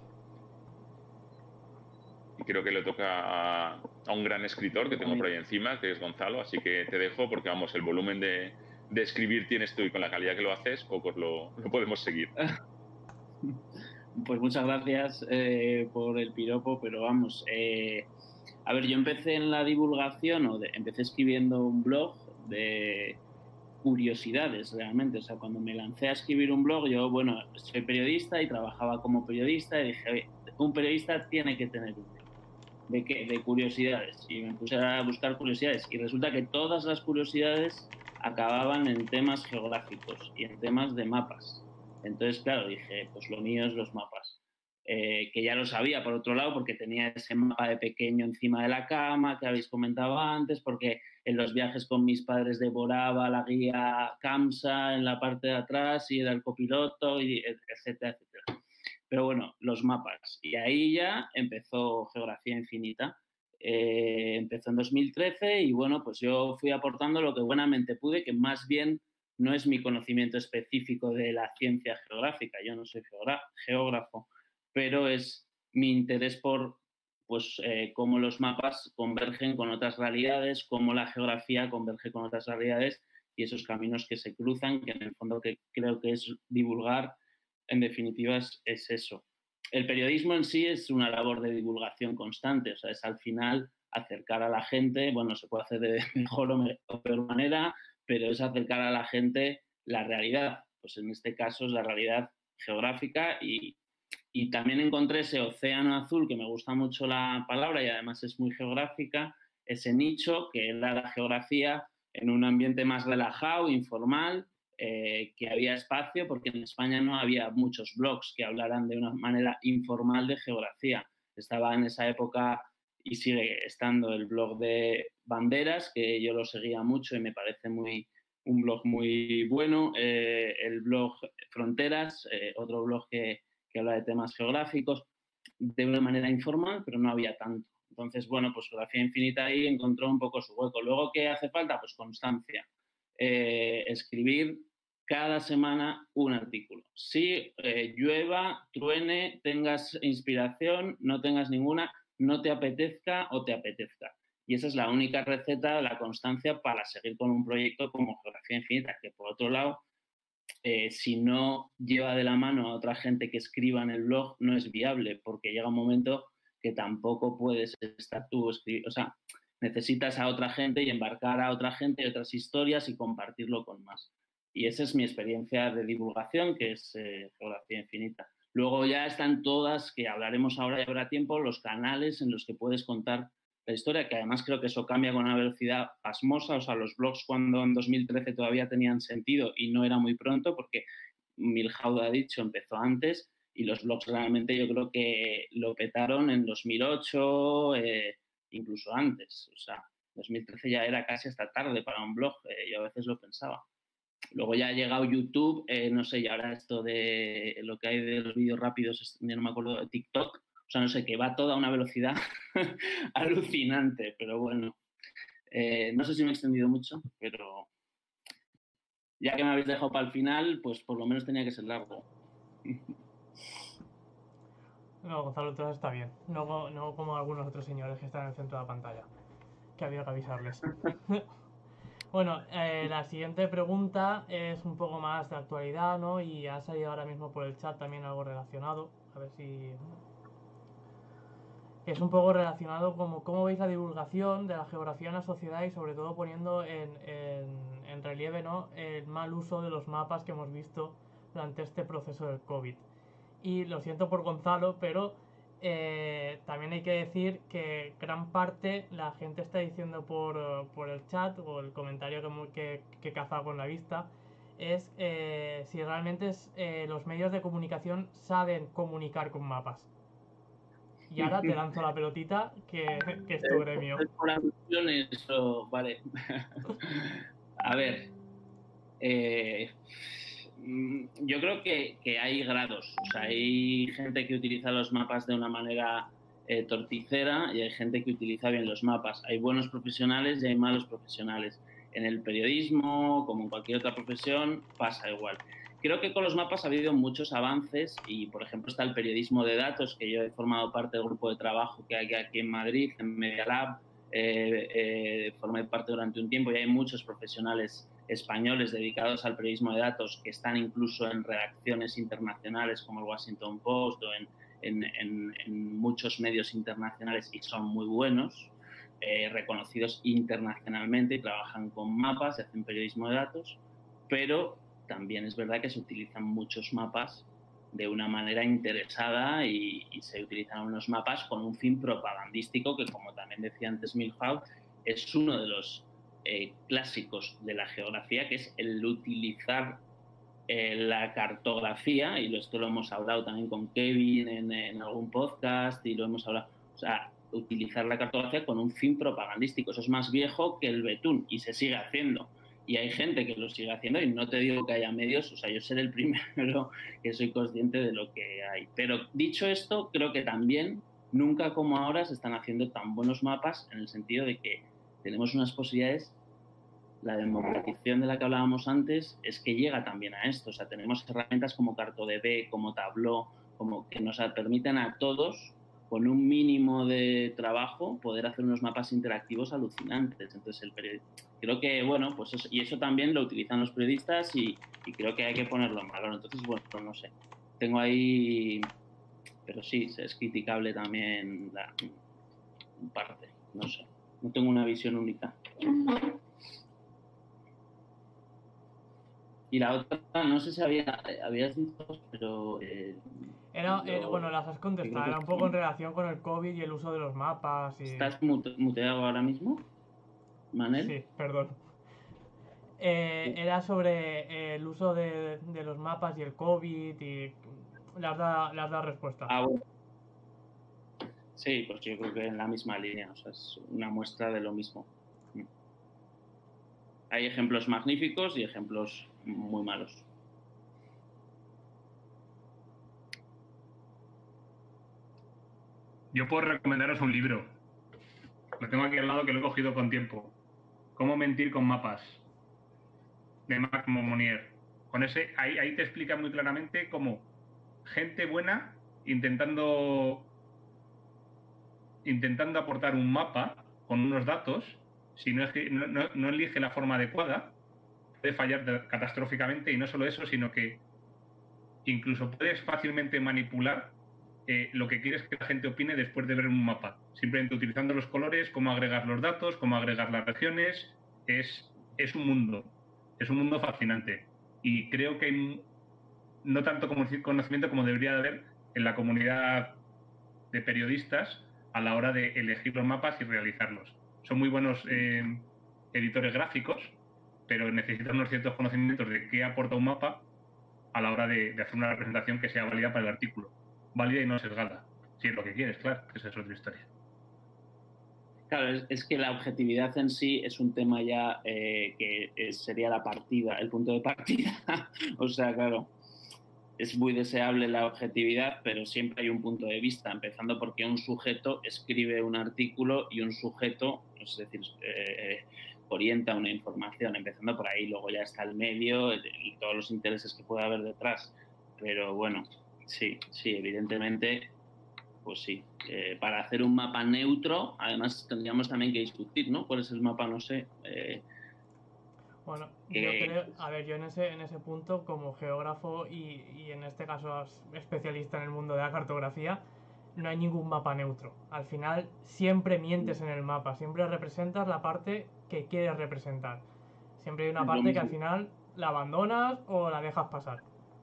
Y creo que le toca a un gran escritor que tengo por ahí encima, que es Gonzalo, así que te dejo porque, vamos, el volumen de escribir tienes tú y con la calidad que lo haces, pocos lo podemos seguir. Pues muchas gracias por el piropo, pero vamos, a ver, yo empecé en la divulgación, empecé escribiendo un blog de curiosidades realmente, o sea, cuando me lancé a escribir un blog, yo, bueno, soy periodista y trabajaba como periodista y dije, oye, un periodista tiene que tener un blog. ¿De qué? De curiosidades. Y me puse a buscar curiosidades y resulta que todas las curiosidades acababan en temas geográficos y en temas de mapas. Entonces, claro, dije, pues lo mío es los mapas. Que ya lo sabía, por otro lado, porque tenía ese mapa de pequeño encima de la cama que habéis comentado antes, porque en los viajes con mis padres devoraba la guía CAMSA en la parte de atrás y era el copiloto, y etcétera, etcétera. Pero bueno, los mapas. Y ahí ya empezó Geografía Infinita. Empezó en 2013 y bueno, pues yo fui aportando lo que buenamente pude, que más bien no es mi conocimiento específico de la ciencia geográfica. Yo no soy geógrafo, pero es mi interés por pues, cómo los mapas convergen con otras realidades, cómo la geografía converge con otras realidades y esos caminos que se cruzan, que en el fondo que creo que es divulgar. En definitiva, es eso. El periodismo en sí es una labor de divulgación constante, o sea, es al final acercar a la gente, bueno, se puede hacer de mejor o peor manera, pero es acercar a la gente la realidad, pues en este caso es la realidad geográfica y también encontré ese océano azul, que me gusta mucho la palabra y además es muy geográfica, ese nicho que era la geografía en un ambiente más relajado, informal, que había espacio porque en España no había muchos blogs que hablaran de una manera informal de geografía. Estaba en esa época y sigue estando el blog de Banderas, que yo lo seguía mucho y me parece un blog muy bueno. El blog Fronteras, otro blog que habla de temas geográficos de una manera informal, pero no había tanto. Entonces, bueno, pues Geografía Infinita ahí encontró un poco su hueco. Luego, ¿qué hace falta? Pues constancia. Escribir cada semana un artículo. Si llueva, truene, tengas inspiración, no tengas ninguna, no te apetezca o te apetezca. Y esa es la única receta de la constancia para seguir con un proyecto como Geografía Infinita, que por otro lado, si no lleva de la mano a otra gente que escriba en el blog, no es viable, porque llega un momento que tampoco puedes estar tú escribiendo, o sea, necesitas a otra gente y embarcar a otra gente y otras historias y compartirlo con más. Y esa es mi experiencia de divulgación, que es Geografía Infinita. Luego ya están todas, que hablaremos ahora y habrá tiempo, los canales en los que puedes contar la historia, que además creo que eso cambia con una velocidad pasmosa. O sea, los blogs cuando en 2013 todavía tenían sentido y no era muy pronto, porque Milhaud ha dicho, empezó antes, y los blogs realmente yo creo que lo petaron en 2008, incluso antes. O sea, 2013 ya era casi hasta tarde para un blog, yo a veces lo pensaba. Luego ya ha llegado YouTube, no sé, y ahora esto de lo que hay de los vídeos rápidos, no me acuerdo, de TikTok, o sea, no sé, que va a toda una velocidad alucinante, pero bueno, no sé si me he extendido mucho, pero ya que me habéis dejado para el final, pues por lo menos tenía que ser largo. No, Gonzalo, todo está bien. No como algunos otros señores que están en el centro de la pantalla, que había que avisarles. Bueno, la siguiente pregunta es un poco más de actualidad, ¿no? Y ha salido ahora mismo por el chat también algo relacionado. A ver si... Es un poco relacionado como cómo veis la divulgación de la geografía en la sociedad y sobre todo poniendo en relieve, ¿no?, el mal uso de los mapas que hemos visto durante este proceso del COVID. Y lo siento por Gonzalo, pero también hay que decir que gran parte la gente está diciendo por el chat o el comentario que caza con la vista es si realmente los medios de comunicación saben comunicar con mapas. Y ahora te lanzo la pelotita, que es tu gremio. Vale. A ver, yo creo que hay grados. O sea, hay gente que utiliza los mapas de una manera torticera y hay gente que utiliza bien los mapas. Hay buenos profesionales y hay malos profesionales. En el periodismo, como en cualquier otra profesión, pasa igual. Creo que con los mapas ha habido muchos avances y, por ejemplo, está el periodismo de datos, que yo he formado parte del grupo de trabajo que hay aquí en Madrid, en Media Lab. Formé parte durante un tiempo y hay muchos profesionales españoles dedicados al periodismo de datos que están incluso en redacciones internacionales como el Washington Post o en muchos medios internacionales y son muy buenos, reconocidos internacionalmente y trabajan con mapas y hacen periodismo de datos, pero también es verdad que se utilizan muchos mapas de una manera interesada y se utilizan unos mapas con un fin propagandístico que, como también decía antes Milhaud, es uno de los clásicos de la geografía, que es el utilizar la cartografía, y esto lo hemos hablado también con Kevin en algún podcast y lo hemos hablado, o sea, utilizar la cartografía con un fin propagandístico. Eso es más viejo que el betún y se sigue haciendo. Y hay gente que lo sigue haciendo y no te digo que haya medios, o sea, yo seré el primero que soy consciente de lo que hay. Pero dicho esto, creo que también nunca como ahora se están haciendo tan buenos mapas en el sentido de que tenemos unas posibilidades. La democratización de la que hablábamos antes es que llega también a esto. O sea, tenemos herramientas como CartoDB, como Tableau, como que nos permiten a todos, con un mínimo de trabajo, poder hacer unos mapas interactivos alucinantes. Entonces, creo que, bueno, pues eso, y eso también lo utilizan los periodistas y creo que hay que ponerlo en valor. Entonces, bueno, no sé. Tengo ahí... Pero sí, es criticable también la parte. No sé. No tengo una visión única. Y la otra, no sé si habías dicho, pero... bueno, las has contestado, era un poco en relación con el COVID y el uso de los mapas. Y... ¿Estás muteado ahora mismo, Manel? Sí, perdón. Era sobre el uso de los mapas y el COVID y le has dado respuesta. Ah, bueno. Sí, pues yo creo que en la misma línea, o sea, es una muestra de lo mismo. Hay ejemplos magníficos y ejemplos muy malos. Yo puedo recomendaros un libro. Lo tengo aquí al lado que lo he cogido con tiempo. Cómo mentir con mapas. De Marc Monnier. Con ese, ahí te explica muy claramente cómo gente buena intentando aportar un mapa con unos datos, si no elige la forma adecuada, puede fallar catastróficamente, y no solo eso, sino que incluso puedes fácilmente manipular lo que quieres que la gente opine después de ver un mapa, simplemente utilizando los colores, cómo agregar los datos, cómo agregar las regiones. Es un mundo fascinante, y creo que hay no tanto conocimiento como debería de haber en la comunidad de periodistas a la hora de elegir los mapas y realizarlos. Son muy buenos editores gráficos, pero necesitan unos ciertos conocimientos de qué aporta un mapa a la hora de hacer una representación que sea válida para el artículo. Válida y no sesgada. Si es lo que quieres, claro, esa es otra historia. Claro, es que la objetividad en sí es un tema ya que sería la partida, el punto de partida. O sea, claro, es muy deseable la objetividad, pero siempre hay un punto de vista, empezando porque un sujeto escribe un artículo y un sujeto, es decir, orienta una información, empezando por ahí, luego ya está el medio y todos los intereses que puede haber detrás. Pero bueno, sí, evidentemente, pues sí. Para hacer un mapa neutro, además tendríamos también que discutir, ¿no? ¿Cuál es el mapa? No sé. Bueno, yo creo, a ver, yo en ese punto, como geógrafo y en este caso especialista en el mundo de la cartografía, no hay ningún mapa neutro. Al final siempre mientes en el mapa, siempre representas la parte que quieres representar. Siempre hay una parte que al final la abandonas o la dejas pasar.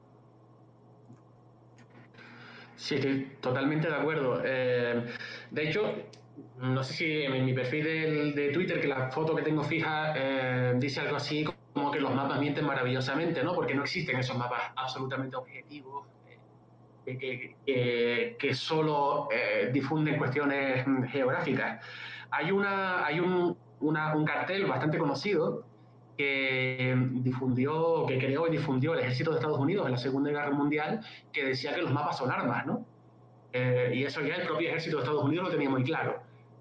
Sí, estoy totalmente de acuerdo. De hecho, no sé si en mi perfil de Twitter, que la foto que tengo fija dice algo así como que los mapas mienten maravillosamente, ¿no? Porque no existen esos mapas absolutamente objetivos que solo difunden cuestiones geográficas. Hay un cartel bastante conocido que creó y difundió el ejército de Estados Unidos en la Segunda Guerra Mundial, que decía que los mapas son armas, ¿no? Y eso ya el propio ejército de Estados Unidos lo tenía muy claro.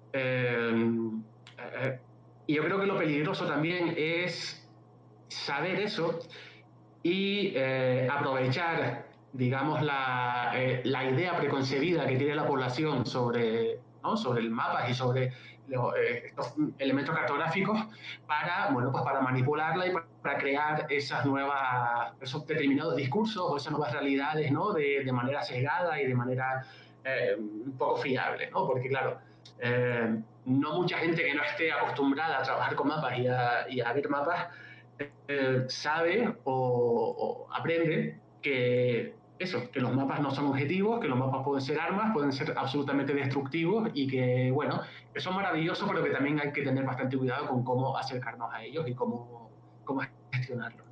Y yo creo que lo peligroso también es saber eso y aprovechar, digamos, la idea preconcebida que tiene la población sobre, ¿no? sobre el mapa y sobre estos elementos cartográficos para, bueno, pues para manipularla y para crear esos determinados discursos o esas nuevas realidades, ¿no? de manera sesgada y de manera un poco fiable, ¿no? Porque claro, no mucha gente que no esté acostumbrada a trabajar con mapas y a ver mapas sabe o aprende que los mapas no son objetivos, que los mapas pueden ser armas, pueden ser absolutamente destructivos y que, bueno, que son maravillosos, pero que también hay que tener bastante cuidado con cómo acercarnos a ellos y cómo gestionarlos.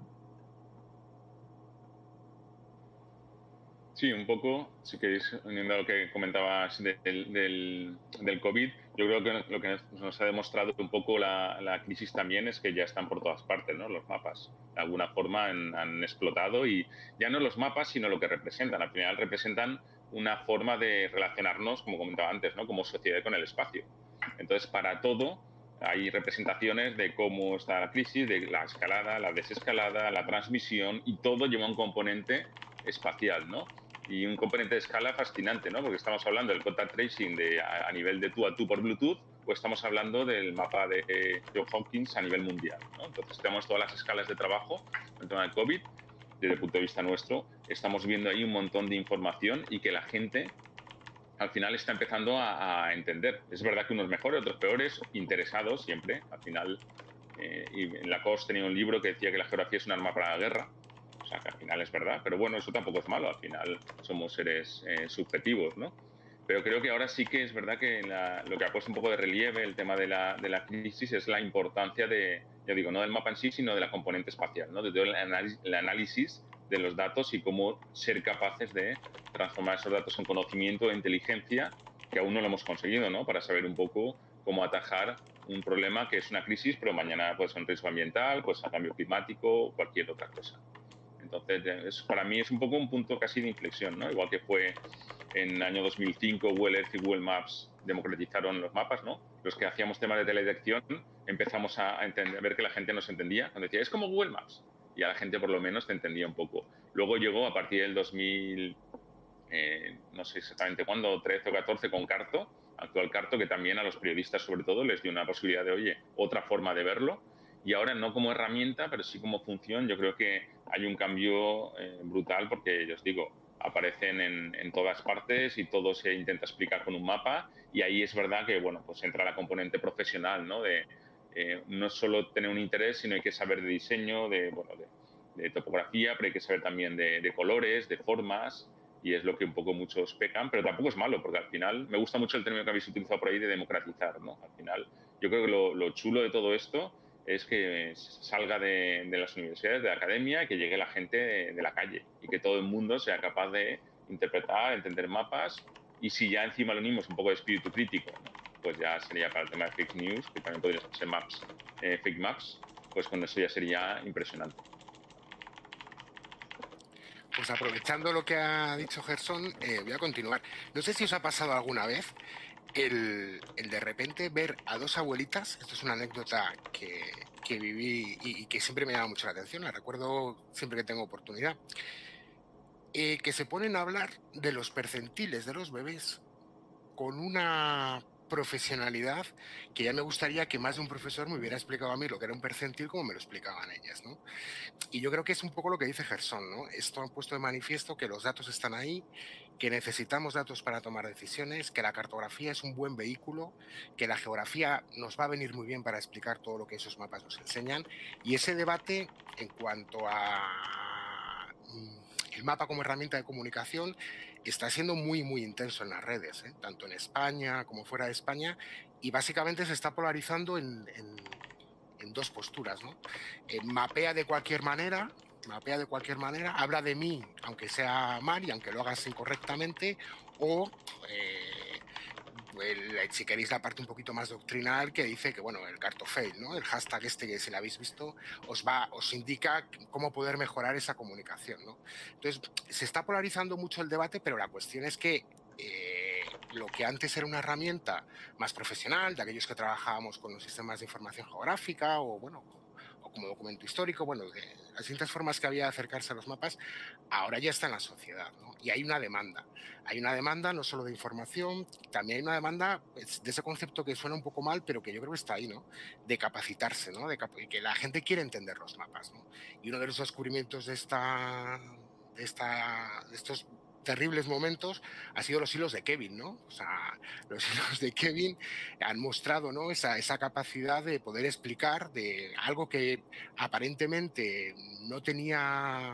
Sí, un poco, si queréis, uniendo a lo que comentabas del COVID, yo creo que lo que nos ha demostrado un poco la crisis también es que ya están por todas partes, ¿no? Los mapas. De alguna forma han explotado y ya no los mapas, sino lo que representan. Al final representan una forma de relacionarnos, como comentaba antes, ¿no? Como sociedad con el espacio. Entonces, para todo hay representaciones de cómo está la crisis, de la escalada, la desescalada, la transmisión, y todo lleva un componente espacial, ¿no? Y un componente de escala fascinante, ¿no? Porque estamos hablando del contact tracing a nivel de tú a tú por Bluetooth, o estamos hablando del mapa de Johns Hopkins a nivel mundial, ¿no? Entonces tenemos todas las escalas de trabajo en el tema del COVID. Desde el punto de vista nuestro, estamos viendo ahí un montón de información y que la gente al final está empezando a entender. Es verdad que unos mejores, otros peores, interesados siempre. Al final, y en Lacoste tenía un libro que decía que la geografía es un arma para la guerra. O sea, que al final es verdad, pero bueno, eso tampoco es malo, al final somos seres subjetivos, ¿no? Pero creo que ahora sí que es verdad que lo que ha puesto un poco de relieve el tema de la crisis es la importancia ya digo, no del mapa en sí, sino de la componente espacial, ¿no? De todo el análisis de los datos y cómo ser capaces de transformar esos datos en conocimiento e inteligencia, que aún no lo hemos conseguido, ¿no? Para saber un poco cómo atajar un problema que es una crisis, pero mañana puede ser un riesgo ambiental, pues a cambio climático o cualquier otra cosa. Entonces, para mí es un poco un punto casi de inflexión, ¿no? Igual que fue en el año 2005 Google Earth y Google Maps democratizaron los mapas, ¿no? Los que hacíamos temas de teledirección empezamos a ver que la gente nos entendía. Cuando decía, es como Google Maps. Y a la gente por lo menos te entendía un poco. Luego llegó a partir del 2000, no sé exactamente cuándo, 13 o 14, con Carto, actual Carto, que también a los periodistas sobre todo les dio una posibilidad de, oye, otra forma de verlo. Y ahora no como herramienta, pero sí como función. Yo creo que hay un cambio brutal porque, yo os digo, aparecen en todas partes y todo se intenta explicar con un mapa, y ahí es verdad que, bueno, pues entra la componente profesional, ¿no? No solo tener un interés, sino hay que saber de diseño, de topografía, pero hay que saber también de colores, de formas, y es lo que un poco muchos pecan, pero tampoco es malo, porque al final me gusta mucho el término que habéis utilizado por ahí de democratizar, ¿no? Al final, yo creo que lo chulo de todo esto es que salga de las universidades, de la academia, que llegue la gente de la calle y que todo el mundo sea capaz de interpretar, entender mapas, y si ya encima lo unimos un poco de espíritu crítico, ¿no? Pues ya sería para el tema de fake news, que también podrían ser maps, fake maps, pues con eso ya sería impresionante. Pues aprovechando lo que ha dicho Gerson, voy a continuar. No sé si os ha pasado alguna vez el de repente ver a dos abuelitas. Esto es una anécdota que viví y que siempre me llama mucho la atención, la recuerdo siempre que tengo oportunidad, que se ponen a hablar de los percentiles de los bebés con una profesionalidad que ya me gustaría que más de un profesor me hubiera explicado a mí lo que era un percentil como me lo explicaban ellas, ¿no? Y yo creo que es un poco lo que dice Gerson, ¿no? Esto ha puesto de manifiesto que los datos están ahí, que necesitamos datos para tomar decisiones, que la cartografía es un buen vehículo, que la geografía nos va a venir muy bien para explicar todo lo que esos mapas nos enseñan. Y ese debate en cuanto a el mapa como herramienta de comunicación está siendo muy, muy intenso en las redes, tanto en España como fuera de España, y básicamente se está polarizando en dos posturas, ¿no? Mapea de cualquier manera, habla de mí, aunque sea mal y aunque lo hagas incorrectamente, o si queréis la parte un poquito más doctrinal, que dice que, bueno, el cartofail, ¿no? El hashtag este, que si lo habéis visto, os indica cómo poder mejorar esa comunicación, ¿no? Entonces, se está polarizando mucho el debate, pero la cuestión es que lo que antes era una herramienta más profesional, de aquellos que trabajábamos con los sistemas de información geográfica o, bueno, o como documento histórico, bueno, de las distintas formas que había de acercarse a los mapas, ahora ya está en la sociedad, ¿no? Y hay una demanda no solo de información, también hay una demanda de ese concepto que suena un poco mal, pero que yo creo que está ahí, ¿no? De capacitarse, ¿no? Que la gente quiere entender los mapas, ¿no? Y uno de los descubrimientos de estos terribles momentos ha sido los hilos de Kevin, ¿no? O sea, los hilos de Kevin han mostrado, ¿no? esa capacidad de poder explicar de algo que aparentemente no tenía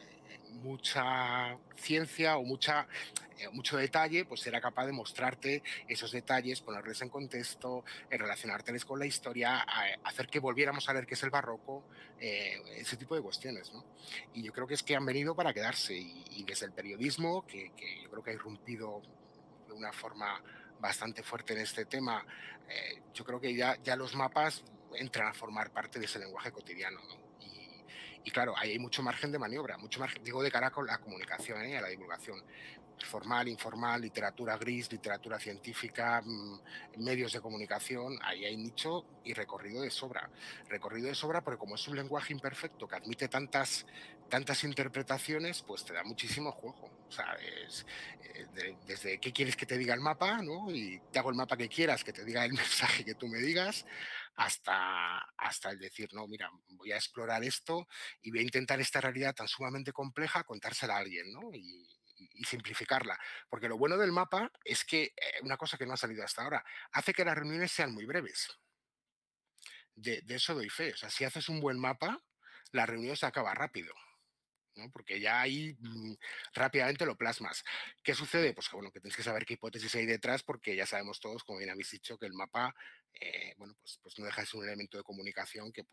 mucha ciencia o mucho detalle, pues era capaz de mostrarte esos detalles, ponerles en contexto, relacionárteles con la historia, hacer que volviéramos a ver qué es el barroco, ese tipo de cuestiones, ¿no? Y yo creo que es que han venido para quedarse y desde el periodismo, que yo creo que ha irrumpido de una forma bastante fuerte en este tema, yo creo que ya los mapas entran a formar parte de ese lenguaje cotidiano, ¿no? Y claro, ahí hay mucho margen de maniobra, mucho margen, digo, de cara a la comunicación, a la divulgación. Formal, informal, literatura gris, literatura científica, medios de comunicación, ahí hay nicho y recorrido de sobra. Recorrido de sobra porque como es un lenguaje imperfecto que admite tantas interpretaciones, pues te da muchísimo juego. O sea, desde qué quieres que te diga el mapa, ¿no? Y te hago el mapa que quieras, que te diga el mensaje que tú me digas, hasta el decir, no, mira, voy a explorar esto y voy a intentar esta realidad tan sumamente compleja contársela a alguien, ¿no? Y simplificarla. Porque lo bueno del mapa es que, una cosa que no ha salido hasta ahora, hace que las reuniones sean muy breves. De eso doy fe. O sea, si haces un buen mapa, la reunión se acaba rápido, ¿no? Porque ya ahí rápidamente lo plasmas. ¿Qué sucede? Pues que, bueno, que tienes que saber qué hipótesis hay detrás, porque ya sabemos todos, como bien habéis dicho, que el mapa, bueno, pues no deja de ser un elemento de comunicación que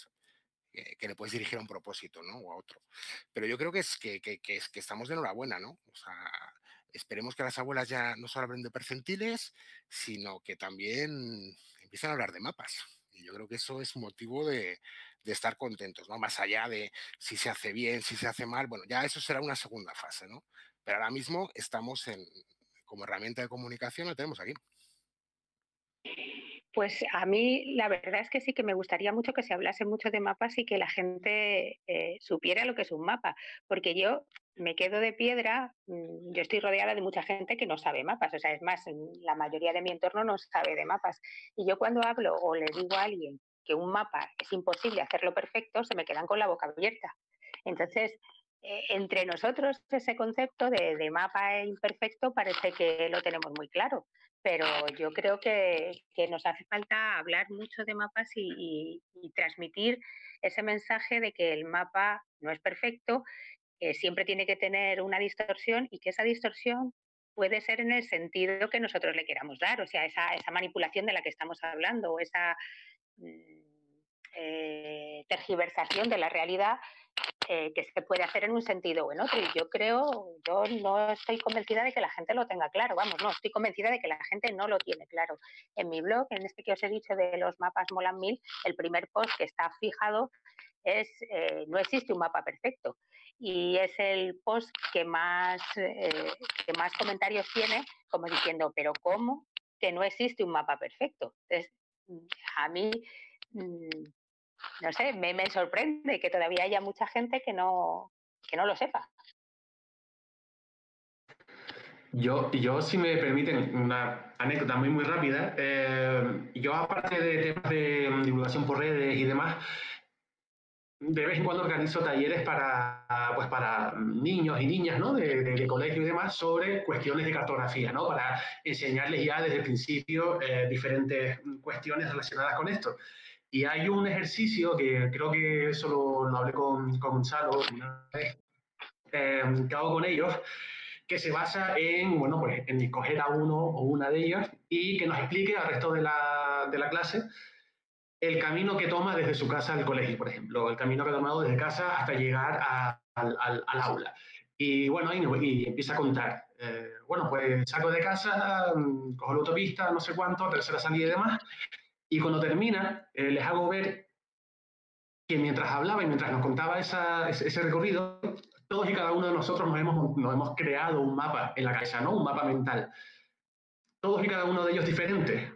le puedes dirigir a un propósito, ¿no? O a otro. Pero yo creo que estamos de enhorabuena, ¿no? O sea, esperemos que las abuelas ya no solo hablen de percentiles, sino que también empiecen a hablar de mapas. Y yo creo que eso es motivo de estar contentos, ¿no? Más allá de si se hace bien, si se hace mal, bueno, ya eso será una segunda fase, ¿no? Pero ahora mismo estamos como herramienta de comunicación, lo tenemos aquí. Pues a mí la verdad es que sí que me gustaría mucho que se hablase mucho de mapas y que la gente supiera lo que es un mapa, porque yo me quedo de piedra, yo estoy rodeada de mucha gente que no sabe mapas, o sea, es más, la mayoría de mi entorno no sabe de mapas. Y yo cuando hablo o le digo a alguien que un mapa es imposible hacerlo perfecto, se me quedan con la boca abierta. Entonces, entre nosotros ese concepto de mapa imperfecto parece que lo tenemos muy claro, pero yo creo que nos hace falta hablar mucho de mapas y transmitir ese mensaje de que el mapa no es perfecto, siempre tiene que tener una distorsión y que esa distorsión puede ser en el sentido que nosotros le queramos dar, o sea, esa manipulación de la que estamos hablando, o esa tergiversación de la realidad que se puede hacer en un sentido o en otro. Y yo no estoy convencida de que la gente lo tenga claro, vamos, no, estoy convencida de que la gente no lo tiene claro. En mi blog, en este que os he dicho de los mapas molan mil, el primer post que está fijado es no existe un mapa perfecto. Y es el post que más comentarios tiene, como diciendo, pero ¿cómo que no existe un mapa perfecto? Entonces, a mí, no sé, me sorprende que todavía haya mucha gente que no lo sepa. Yo, si me permiten, una anécdota muy rápida. Yo, aparte de temas de divulgación por redes y demás, de vez en cuando organizo talleres pues para niños y niñas, ¿no? de colegio y demás, sobre cuestiones de cartografía, ¿no? Para enseñarles ya desde el principio diferentes cuestiones relacionadas con esto. Y hay un ejercicio que creo que eso lo hablé con Gonzalo una vez, que hago con ellos, que se basa en, bueno, pues en escoger a uno o una de ellas y que nos explique al resto de la clase el camino que toma desde su casa al colegio, por ejemplo, el camino que ha tomado desde casa hasta llegar al aula. Y bueno, y empieza a contar. Bueno, pues salgo de casa, cojo la autopista, no sé cuánto, tercera salida y demás, y cuando termina, les hago ver que mientras hablaba y mientras nos contaba ese recorrido, todos y cada uno de nosotros nos hemos creado un mapa en la cabeza, ¿no? Un mapa mental. Todos y cada uno de ellos diferentes,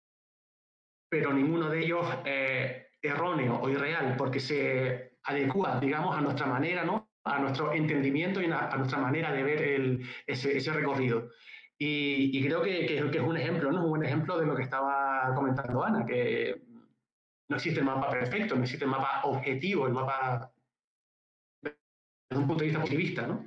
pero ninguno de ellos erróneo o irreal, porque se adecua, digamos, a nuestra manera, ¿no? A nuestro entendimiento y a nuestra manera de ver ese recorrido. Y creo que es un ejemplo, ¿no? Un buen ejemplo de lo que estaba comentando Ana, que no existe el mapa perfecto, no existe el mapa objetivo, el mapa desde un punto de vista positivista, ¿no?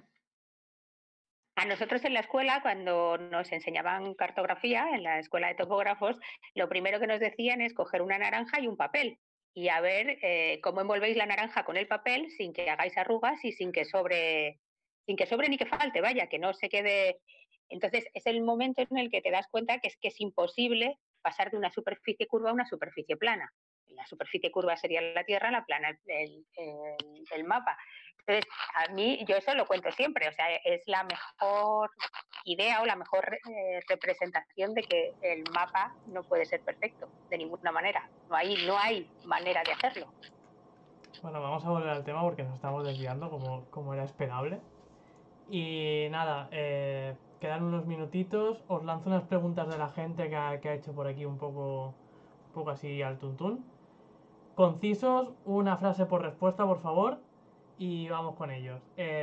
A nosotros en la escuela, cuando nos enseñaban cartografía, en la escuela de topógrafos, lo primero que nos decían es coger una naranja y un papel y a ver cómo envolvéis la naranja con el papel sin que hagáis arrugas y sin que sobre ni que falte, vaya, que no se quede. Entonces es el momento en el que te das cuenta que es imposible pasar de una superficie curva a una superficie plana. La superficie curva sería la Tierra, la plana el mapa. Entonces, a mí, yo eso lo cuento siempre, o sea, es la mejor idea o la mejor representación de que el mapa no puede ser perfecto, de ninguna manera. No hay manera de hacerlo. Bueno, vamos a volver al tema porque nos estamos desviando como era esperable. Y nada, quedan unos minutitos. Os lanzo unas preguntas de la gente que ha hecho por aquí un poco así al tuntún. Concisos, una frase por respuesta, por favor. Y vamos con ellos.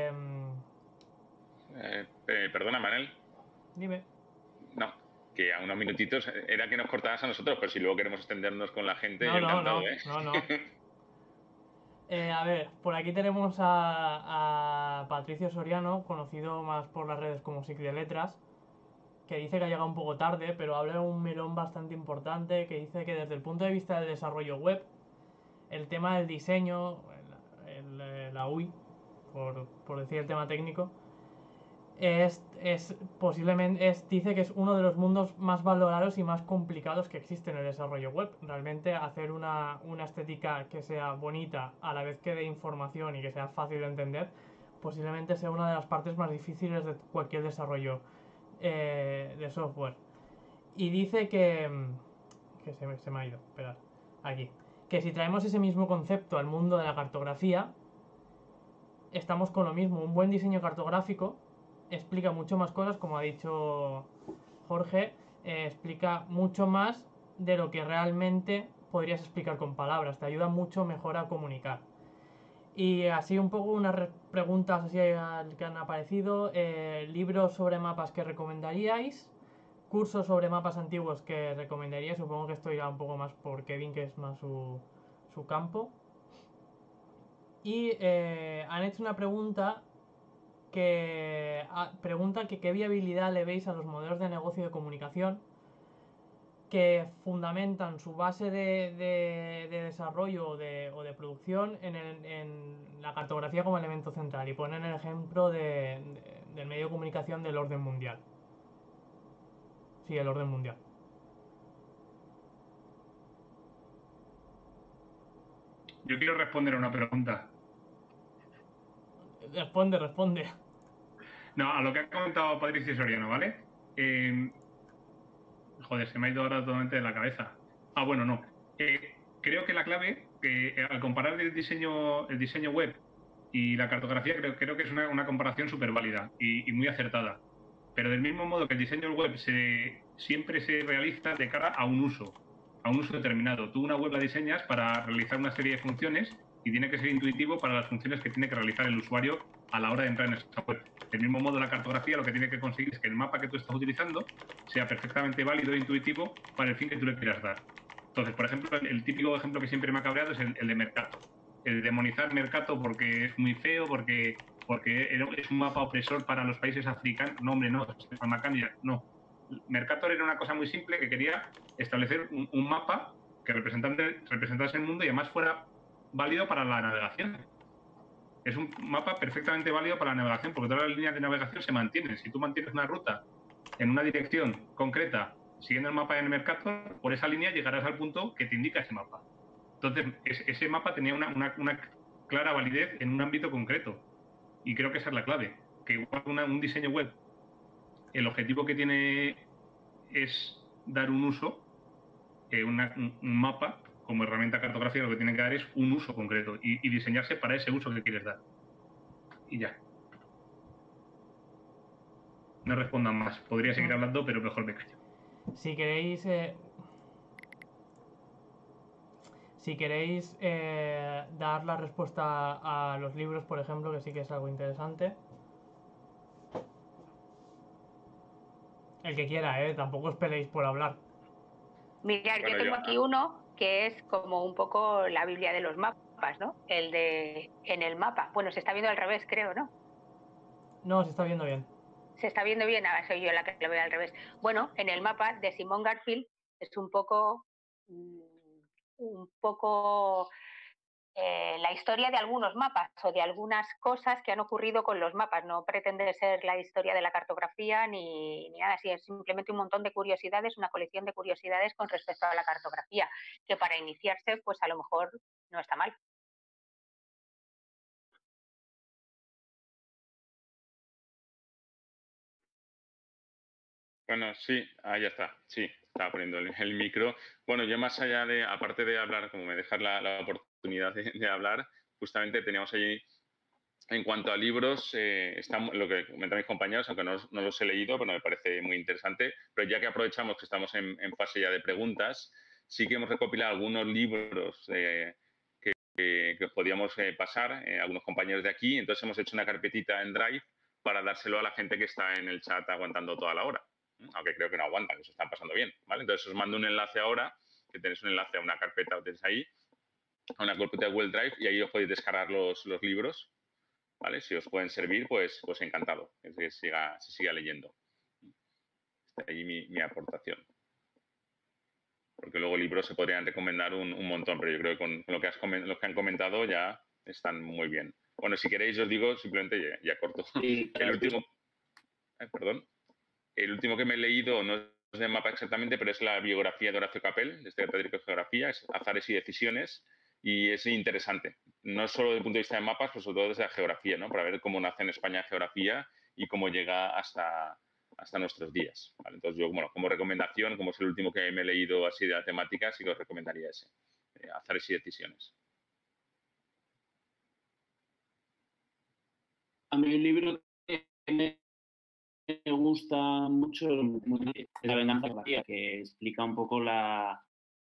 Perdona, Manel. Dime. No, que a unos minutitos era que nos cortabas a nosotros, pero si luego queremos extendernos con la gente, No, yo encantado, ¿eh? No. A ver, por aquí tenemos a Patricio Soriano, conocido más por las redes como Sic de Letras, que dice que ha llegado un poco tarde, pero habla de un melón bastante importante, que dice que desde el punto de vista del desarrollo web, el tema del diseño, la UI, por decir el tema técnico, dice que es uno de los mundos más valorados y más complicados que existe en el desarrollo web. Realmente hacer una estética que sea bonita a la vez que dé información y que sea fácil de entender, posiblemente sea una de las partes más difíciles de cualquier desarrollo de software. Y dice que se me ha ido, esperad, aquí, que si traemos ese mismo concepto al mundo de la cartografía, estamos con lo mismo. Un buen diseño cartográfico explica mucho más cosas, como ha dicho Jorge, explica mucho más de lo que realmente podrías explicar con palabras, te ayuda mucho mejor a comunicar. Y así un poco unas preguntas así que han aparecido. Libros sobre mapas que recomendaríais, cursos sobre mapas antiguos que recomendaríais. Supongo que esto irá un poco más por Kevin, que es más su campo. Y han hecho una pregunta que qué viabilidad le veis a los modelos de negocio de comunicación que fundamentan su base de desarrollo o de producción en la cartografía como elemento central y ponen el ejemplo del medio de comunicación del orden mundial. Sí, el orden mundial. Yo quiero responder a una pregunta. Responde. No, a lo que ha comentado Patricio Soriano, ¿vale? Joder, se me ha ido ahora totalmente de la cabeza. Ah, bueno, no. Creo que la clave, al comparar el diseño web y la cartografía, creo que es una comparación súper válida y muy acertada. Pero del mismo modo que el diseño web siempre se realiza de cara a un uso determinado. Tú una web la diseñas para realizar una serie de funciones y tiene que ser intuitivo para las funciones que tiene que realizar el usuario a la hora de entrar en esa web. Del mismo modo, la cartografía lo que tiene que conseguir es que el mapa que tú estás utilizando sea perfectamente válido e intuitivo para el fin que tú le quieras dar. Entonces, por ejemplo, el típico ejemplo que siempre me ha cabreado es el de Mercato. El demonizar Mercato porque es muy feo, porque es un mapa opresor para los países africanos. No, hombre, no. Macania, no. Mercator era una cosa muy simple que quería establecer un mapa que representase el mundo y además fuera válido para la navegación. Es un mapa perfectamente válido para la navegación porque todas las líneas de navegación se mantienen. Si tú mantienes una ruta en una dirección concreta siguiendo el mapa de Mercator, por esa línea llegarás al punto que te indica ese mapa. Entonces, ese mapa tenía una clara validez en un ámbito concreto. Y creo que esa es la clave. Que igual un diseño web, el objetivo que tiene es dar un uso, un mapa como herramienta cartográfica lo que tiene que dar es un uso concreto y diseñarse para ese uso que quieres dar. Y ya. No respondan más. Podría seguir hablando, pero mejor me callo. Si queréis dar la respuesta a los libros, por ejemplo, que sí que es algo interesante. El que quiera, tampoco os peleéis por hablar. Mirad, yo tengo aquí uno que es como un poco la Biblia de los mapas, ¿no? El de en el mapa. Bueno, se está viendo al revés, creo, ¿no? No, se está viendo bien. Se está viendo bien, ahora soy yo la que lo veo al revés. Bueno, en el mapa de Simon Garfield es un poco la historia de algunos mapas o de algunas cosas que han ocurrido con los mapas. No pretende ser la historia de la cartografía ni nada así, es simplemente un montón de curiosidades, una colección de curiosidades con respecto a la cartografía, que para iniciarse, pues a lo mejor no está mal. Bueno, sí, ya está. Sí, estaba poniendo el micro. Bueno, yo más allá de, aparte de hablar, como me dejas la oportunidad de hablar, justamente teníamos allí, en cuanto a libros, está lo que comentan mis compañeros, aunque no los he leído, pero me parece muy interesante. Pero ya que aprovechamos que estamos en fase ya de preguntas, sí que hemos recopilado algunos libros que os podíamos pasar, algunos compañeros de aquí. Entonces hemos hecho una carpetita en Drive para dárselo a la gente que está en el chat aguantando toda la hora. Aunque creo que no aguantan, que se están pasando bien, ¿vale? Entonces os mando un enlace ahora, que tenéis un enlace a una carpeta que tenéis ahí, a una carpeta de Google Drive, y ahí os podéis descargar los libros, ¿vale? Si os pueden servir, pues encantado, que se siga leyendo. Está ahí mi aportación. Porque luego libros se podrían recomendar un montón, pero yo creo que con lo que han comentado ya están muy bien. Bueno, si queréis os digo, simplemente ya corto. Sí, el último... perdón. El último que me he leído no es de mapa exactamente, pero es la biografía de Horacio Capel, de este catedrático de geografía, es Azares y decisiones, y es interesante. No solo desde el punto de vista de mapas, pero sobre todo desde la geografía, ¿no? Para ver cómo nace en España geografía y cómo llega hasta nuestros días, ¿vale? Entonces yo, bueno, como recomendación, como es el último que me he leído así de la temática, sí que os recomendaría ese, Azares y decisiones. A mí un libro que me gusta mucho es La venganza de la geografía, que explica un poco la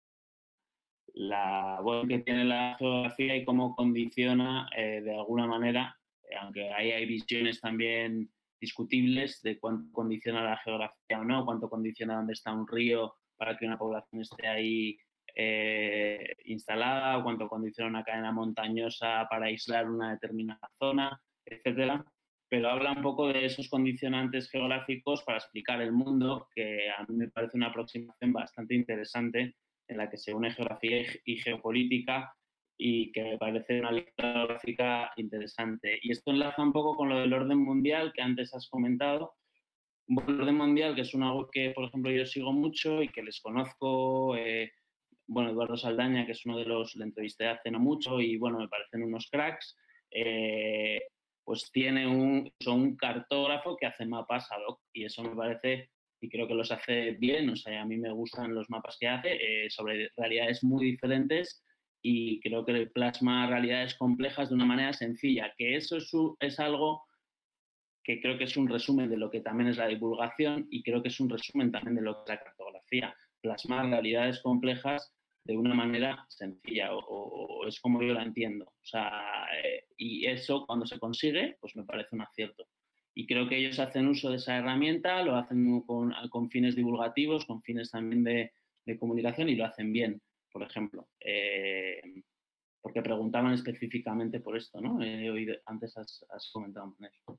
voz que tiene la geografía y cómo condiciona de alguna manera, aunque ahí hay visiones también discutibles de cuánto condiciona la geografía o no, cuánto condiciona dónde está un río para que una población esté ahí instalada, o cuánto condiciona una cadena montañosa para aislar una determinada zona, etcétera. pero habla un poco de esos condicionantes geográficos para explicar el mundo, que a mí me parece una aproximación bastante interesante en la que se une geografía y geopolítica y que me parece una lectura geográfica interesante. Y esto enlaza un poco con lo del orden mundial que antes has comentado. El orden mundial, que es una web que, por ejemplo, yo sigo mucho y que les conozco, bueno, Eduardo Saldaña, que es uno de los, le entrevisté hace no mucho y, bueno, me parecen unos cracks, pues tiene un cartógrafo que hace mapas ad hoc y eso me parece, y creo que los hace bien, o sea, a mí me gustan los mapas que hace sobre realidades muy diferentes y creo que plasma realidades complejas de una manera sencilla, que eso es algo que creo que es un resumen de lo que también es la divulgación y creo que es un resumen también de lo que es la cartografía, plasmar realidades complejas de una manera sencilla o es como yo la entiendo. O sea, y eso cuando se consigue, pues me parece un acierto. Y creo que ellos hacen uso de esa herramienta, lo hacen con fines divulgativos, con fines también de comunicación y lo hacen bien, por ejemplo. Porque preguntaban específicamente por esto, ¿no? Antes has comentado con eso.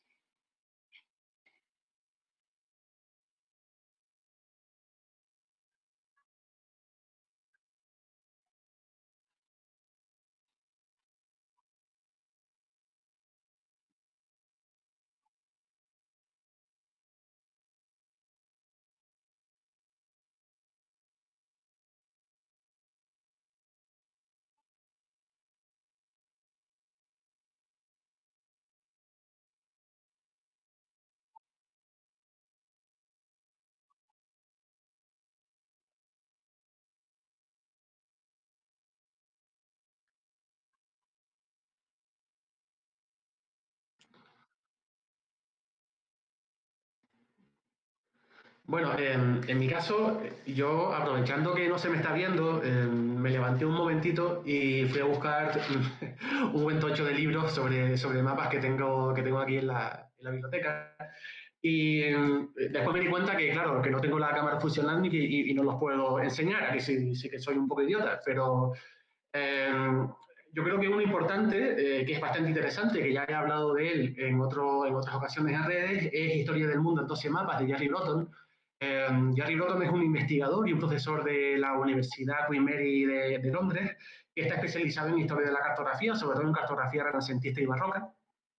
Bueno, en mi caso, yo aprovechando que no se me está viendo, me levanté un momentito y fui a buscar un buen tocho de libros sobre mapas que tengo aquí en la biblioteca. Y después me di cuenta que, claro, que no tengo la cámara funcionando y no los puedo enseñar, aquí sí que soy un poco idiota, pero yo creo que uno importante, que es bastante interesante, que ya he hablado de él en otras ocasiones en redes, es Historia del Mundo en 12 mapas de Jerry Broughton. Jerry Broughton es un investigador y un profesor de la Universidad Queen Mary de Londres, que está especializado en historia de la cartografía, sobre todo en cartografía renacentista y barroca.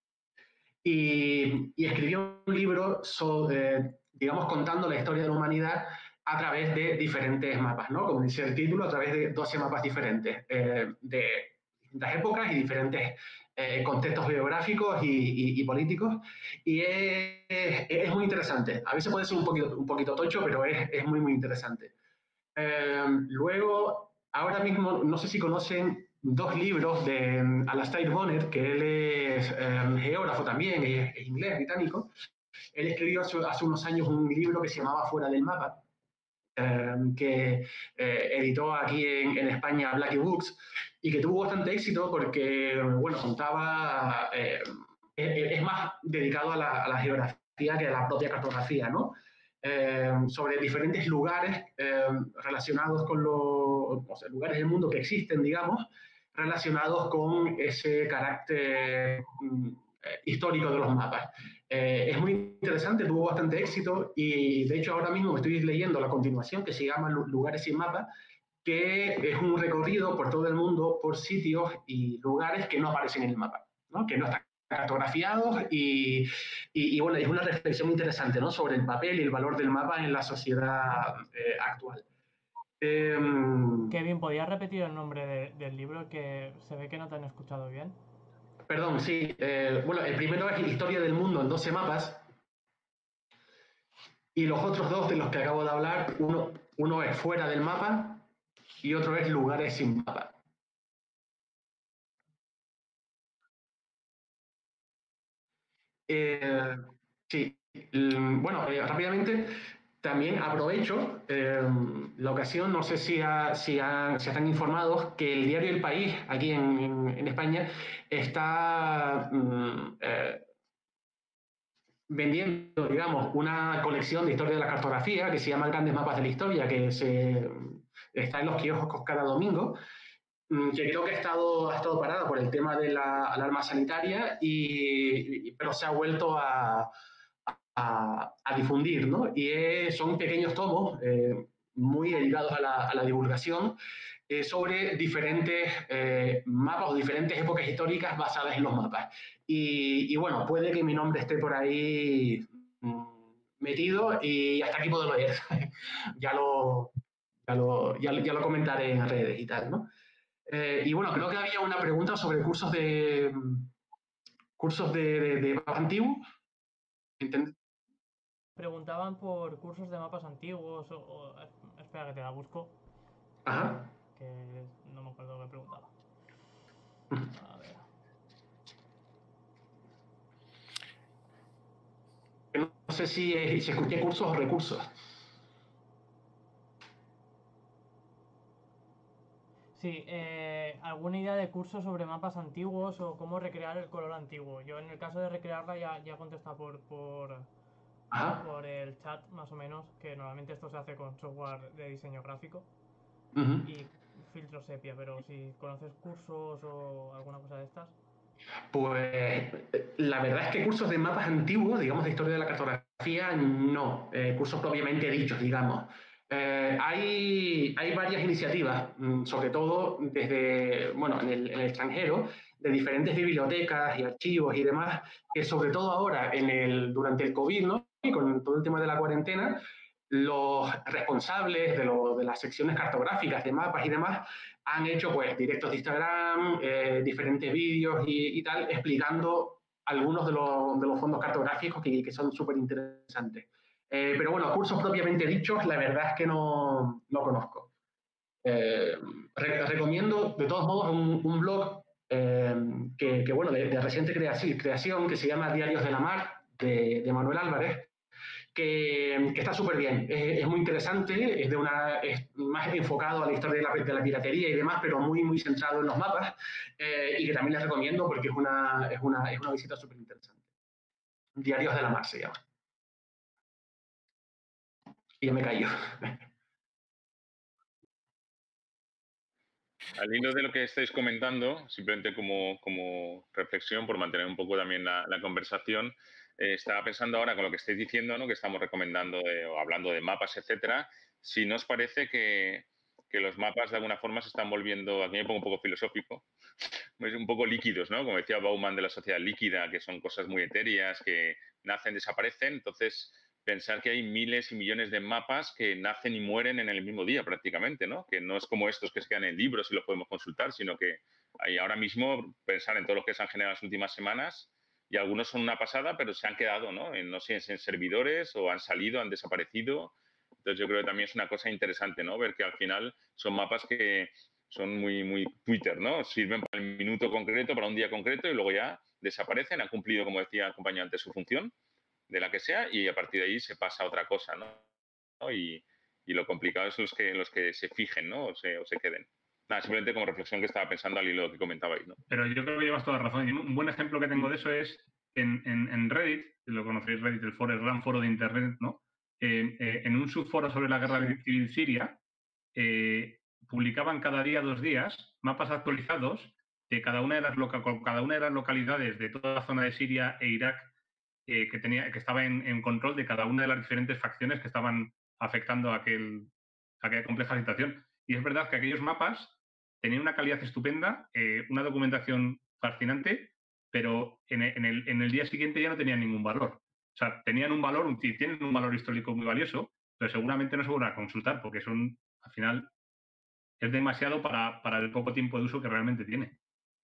Y escribió un libro, digamos, contando la historia de la humanidad a través de diferentes mapas, ¿no? Como dice el título, a través de 12 mapas diferentes, de distintas épocas y diferentes contextos geográficos y políticos. Y es muy interesante. A veces puede ser un poquito tocho, pero es muy, muy interesante. Luego, ahora mismo, no sé si conocen dos libros de Alastair Bonner, que él es geógrafo también, es inglés, británico. Él escribió hace unos años un libro que se llamaba Fuera del Mapa, que editó aquí en España Blackie Books y que tuvo bastante éxito porque, bueno, contaba, es más dedicado a la geografía que a la propia cartografía, ¿no? Sobre diferentes lugares relacionados con los lugares del mundo que existen, digamos, relacionados con ese carácter histórico de los mapas. Es muy interesante, tuvo bastante éxito y de hecho ahora mismo estoy leyendo la continuación que se llama Lugares sin mapa, que es un recorrido por todo el mundo por sitios y lugares que no aparecen en el mapa, ¿no? Que no están cartografiados y bueno, es una reflexión interesante, ¿no? Sobre el papel y el valor del mapa en la sociedad actual. Kevin, ¿podías repetir el nombre del libro que se ve que no te han escuchado bien? Perdón, sí. Bueno, el primero es Historia del Mundo en 12 mapas. Y los otros dos de los que acabo de hablar, uno es Fuera del Mapa y otro es Lugares sin Mapa. Sí, bueno, rápidamente también aprovecho la ocasión, no sé si están informados que el diario El País, aquí en España, está vendiendo, digamos, una colección de historia de la cartografía que se llama Grandes Mapas de la Historia, que está en los kioscos cada domingo. que creo que ha estado parada por el tema de la alarma sanitaria, pero se ha vuelto a difundir, ¿no? Y son pequeños tomos muy dedicados a la divulgación sobre diferentes mapas o diferentes épocas históricas basadas en los mapas. Y bueno, puede que mi nombre esté por ahí metido y hasta aquí puedo leer. ya lo comentaré en redes y tal, ¿no? Y bueno, creo que había una pregunta sobre cursos de mapas antiguos. Preguntaban por cursos de mapas antiguos espera que te la busco. Ajá. Que no me acuerdo qué preguntaba. A ver. No sé si escuché cursos o recursos. Sí, ¿alguna idea de cursos sobre mapas antiguos o cómo recrear el color antiguo? Yo en el caso de recrearla ya he contestado por el chat, más o menos, que normalmente esto se hace con software de diseño gráfico y filtro sepia, pero si conoces cursos o alguna cosa de estas. Pues la verdad es que cursos de mapas antiguos, digamos, de historia de la cartografía, no. Cursos propiamente dichos, digamos. Hay varias iniciativas, sobre todo desde, bueno, en el extranjero, de diferentes bibliotecas y archivos y demás, que sobre todo ahora, durante el COVID, ¿no? Y con todo el tema de la cuarentena, los responsables de las secciones cartográficas de mapas y demás han hecho pues directos de Instagram, diferentes vídeos y tal, explicando algunos de los fondos cartográficos que son súper interesantes. Pero bueno, cursos propiamente dichos, la verdad es que no conozco. Recomiendo, de todos modos, un blog bueno, de reciente creación, que se llama Diarios de la Mar, de Manuel Álvarez, que está súper bien. Es muy interesante, es más enfocado a la historia de la piratería y demás, pero muy, muy centrado en los mapas, y que también les recomiendo porque es una visita súper interesante. Diarios de la Mar se llama. Y ya me callo. Al hilo de lo que estáis comentando, simplemente como reflexión, por mantener un poco también la conversación, estaba pensando ahora con lo que estáis diciendo, ¿no? Que estamos recomendando o hablando de mapas, etcétera, si no os parece que los mapas de alguna forma se están volviendo, aquí me pongo un poco filosófico, un poco líquidos, ¿no? Como decía Bauman de la sociedad líquida, que son cosas muy etéreas, que nacen, desaparecen, entonces pensar que hay miles y millones de mapas que nacen y mueren en el mismo día prácticamente, ¿no? Que no es como estos que se quedan en libros y los podemos consultar, sino que hay ahora mismo pensar en todo lo que se han generado en las últimas semanas y algunos son una pasada, pero se han quedado, ¿no? No sé, en servidores o han salido, han desaparecido. Entonces yo creo que también es una cosa interesante, ¿no? Ver que al final son mapas que son muy, muy Twitter, ¿no? Sirven para el minuto concreto, para un día concreto y luego ya desaparecen, han cumplido, como decía el compañero antes, su función de la que sea y a partir de ahí se pasa a otra cosa, ¿no? Y lo complicado es los que se fijen, ¿no? O se queden. Nada, simplemente como reflexión que estaba pensando al hilo que comentabais, ¿no? Pero yo creo que llevas toda razón. Y un buen ejemplo que tengo de eso es en Reddit, si lo conocéis, Reddit, el gran foro de Internet, ¿no? En un subforo sobre la guerra civil siria, publicaban cada día, 2 días, mapas actualizados de cada una de las localidades de toda la zona de Siria e Irak que estaba en control de cada una de las diferentes facciones que estaban afectando a aquella compleja situación. Y es verdad que aquellos mapas tenían una calidad estupenda, una documentación fascinante, pero en el día siguiente ya no tenían ningún valor. O sea, tienen un valor histórico muy valioso, pero seguramente no se van a consultar porque al final, es demasiado para el poco tiempo de uso que realmente tiene.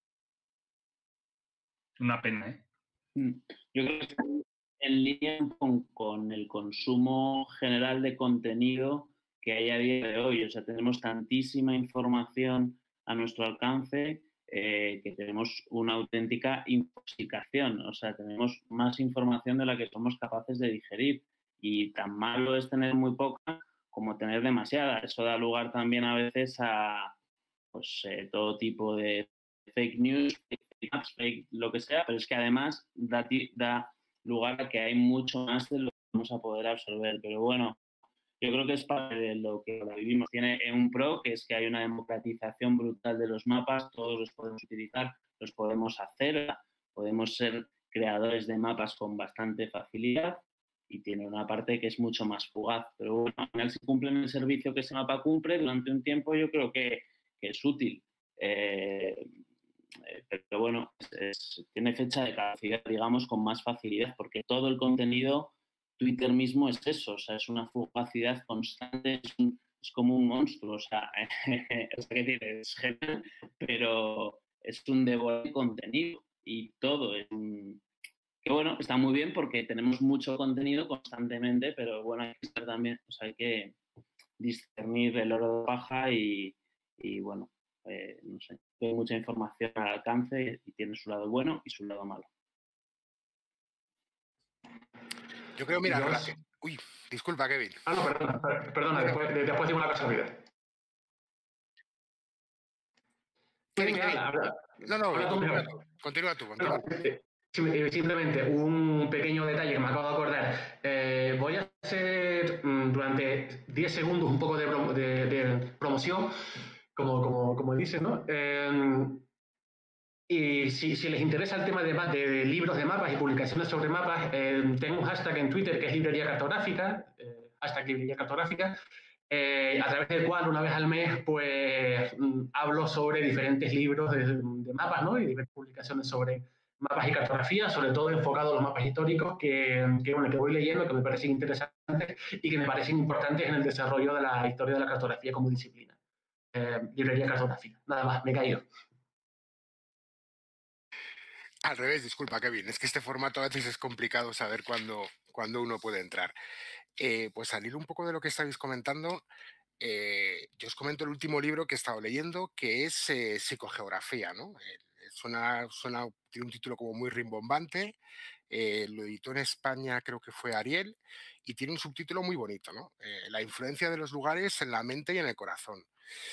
Una pena, ¿eh? Yo creo que en línea con el consumo general de contenido que hay a día de hoy. O sea, tenemos tantísima información a nuestro alcance que tenemos una auténtica intoxicación. O sea, tenemos más información de la que somos capaces de digerir. Y tan malo es tener muy poca como tener demasiada. Eso da lugar también a veces a pues, todo tipo de fake news, fake apps, fake lo que sea, pero es que además da lugar a que hay mucho más de lo que vamos a poder absorber. Pero bueno, yo creo que es parte de lo que ahora vivimos. Tiene un pro, que es que hay una democratización brutal de los mapas, todos los podemos utilizar, los podemos hacer, podemos ser creadores de mapas con bastante facilidad, y tiene una parte que es mucho más fugaz. Pero bueno, al final, si cumplen el servicio que ese mapa cumple durante un tiempo, yo creo que es útil. Pero bueno, tiene fecha de caducidad, digamos, con más facilidad, porque todo el contenido, Twitter mismo es eso, o sea, es una fugacidad constante, es como un monstruo, o sea, es genial, pero es un devorador de contenido, y todo es que bueno, está muy bien porque tenemos mucho contenido constantemente, pero bueno, hay que estar también, o sea, hay que discernir el oro de paja y bueno, no sé, hay mucha información al alcance y tiene su lado bueno y su lado malo. Yo creo, mira, uy, disculpa, Kevin. Ah, no, perdona, después digo una cosa rápida. Kevin. No, continúa tú. Simplemente un pequeño detalle que me acabo de acordar. Voy a hacer durante 10 segundos un poco de promoción, como dicen, ¿no? Y si les interesa el tema de libros de mapas y publicaciones sobre mapas, tengo un hashtag en Twitter que es librería cartográfica, hashtag librería cartográfica, a través del cual una vez al mes pues hablo sobre diferentes libros de mapas, ¿no? Y diferentes publicaciones sobre mapas y cartografía, sobre todo enfocado a los mapas históricos que voy leyendo, que me parecen interesantes y que me parecen importantes en el desarrollo de la historia de la cartografía como disciplina. Librería cartográfica. Nada más, me he caído. Al revés, disculpa, Kevin. Es que este formato a veces es complicado saber cuándo uno puede entrar. Pues al hilo un poco de lo que estáis comentando, yo os comento el último libro que he estado leyendo, que es Psicogeografía, ¿no? Tiene un título como muy rimbombante. Lo editó en España, creo que fue Ariel, y tiene un subtítulo muy bonito, ¿no? La influencia de los lugares en la mente y en el corazón.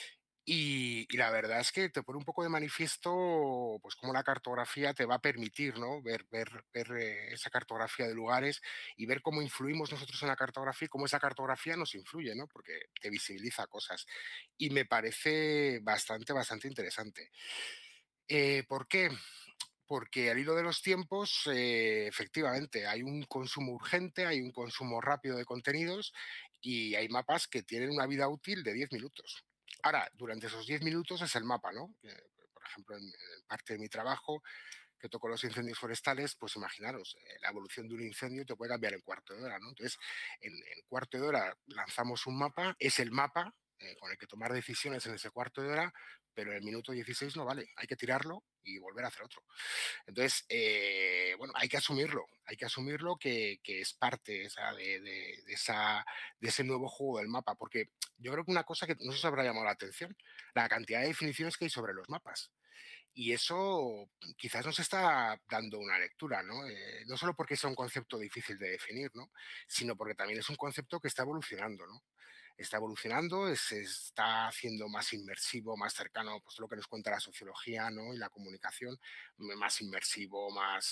Y la verdad es que te pone un poco de manifiesto, pues cómo la cartografía te va a permitir, ¿no? Ver esa cartografía de lugares y ver cómo influimos nosotros en la cartografía y cómo esa cartografía nos influye, ¿no? Porque te visibiliza cosas. Y me parece bastante interesante. ¿Por qué? Porque al hilo de los tiempos, efectivamente, hay un consumo urgente, hay un consumo rápido de contenidos y hay mapas que tienen una vida útil de 10 minutos. Ahora, durante esos 10 minutos es el mapa, ¿no? Por ejemplo, en parte de mi trabajo, que toco los incendios forestales, pues imaginaros, la evolución de un incendio te puede cambiar en cuarto de hora, ¿no? Entonces, en cuarto de hora lanzamos un mapa, es el mapa con el que tomar decisiones en ese cuarto de hora, pero en el minuto 16 no vale, hay que tirarlo y volver a hacer otro. Entonces, bueno, hay que asumirlo que es parte de ese nuevo juego del mapa, porque yo creo que una cosa que no se os habrá llamado la atención, la cantidad de definiciones que hay sobre los mapas. Y eso quizás nos está dando una lectura, ¿no? No solo porque sea un concepto difícil de definir, ¿no? Sino porque también es un concepto que está evolucionando, ¿no? Está evolucionando, se está haciendo más inmersivo, más cercano, pues lo que nos cuenta la sociología, ¿no? Y la comunicación, más inmersivo,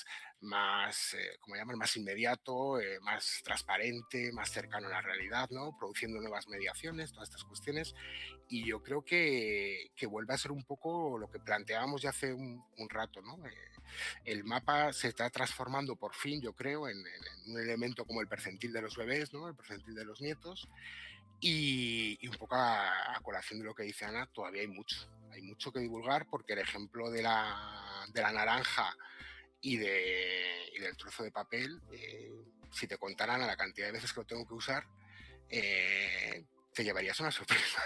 ¿cómo llaman? Más inmediato, más transparente, más cercano a la realidad, ¿no? Produciendo nuevas mediaciones, todas estas cuestiones. Y yo creo que vuelve a ser un poco lo que planteábamos ya hace un rato, ¿no? El mapa se está transformando por fin, yo creo, en un elemento como el percentil de los bebés, ¿no? El percentil de los nietos. Y un poco a colación de lo que dice Ana, todavía hay mucho que divulgar, porque el ejemplo de la naranja y del trozo de papel, si te contaran a la cantidad de veces que lo tengo que usar, te llevarías una sorpresa.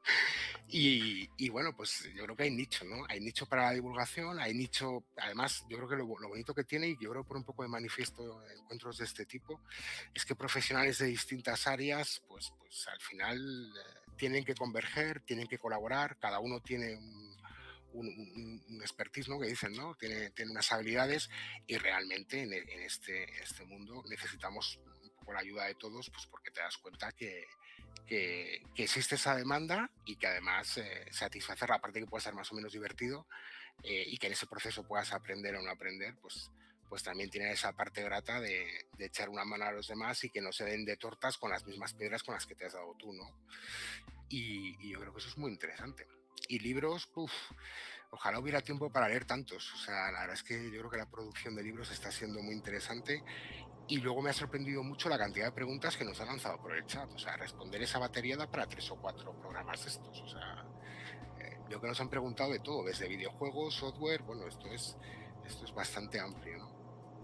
Y bueno, pues yo creo que hay nicho, ¿no? Hay nicho para la divulgación, hay nicho, además yo creo que lo bonito que tiene, y yo creo por un poco de manifiesto encuentros de este tipo, es que profesionales de distintas áreas, pues al final tienen que converger, tienen que colaborar, cada uno tiene un expertise, ¿no? Que dicen, ¿no? Tiene unas habilidades, y realmente en este mundo necesitamos un poco la ayuda de todos, pues porque te das cuenta que existe esa demanda, y que además satisfacer la parte que puede ser más o menos divertido, y que en ese proceso puedas aprender o no aprender, pues pues también tienen esa parte grata de echar una mano a los demás y que no se den de tortas con las mismas piedras con las que te has dado tú, ¿no? Y yo creo que eso es muy interesante. Y libros, ojalá hubiera tiempo para leer tantos. O sea, la verdad es que yo creo que la producción de libros está siendo muy interesante. Y luego me ha sorprendido mucho la cantidad de preguntas que nos han lanzado por el chat. O sea, responder esa batería da para 3 o 4 programas estos. O sea, veo que nos han preguntado de todo, desde videojuegos, software. Bueno, esto es bastante amplio, ¿no?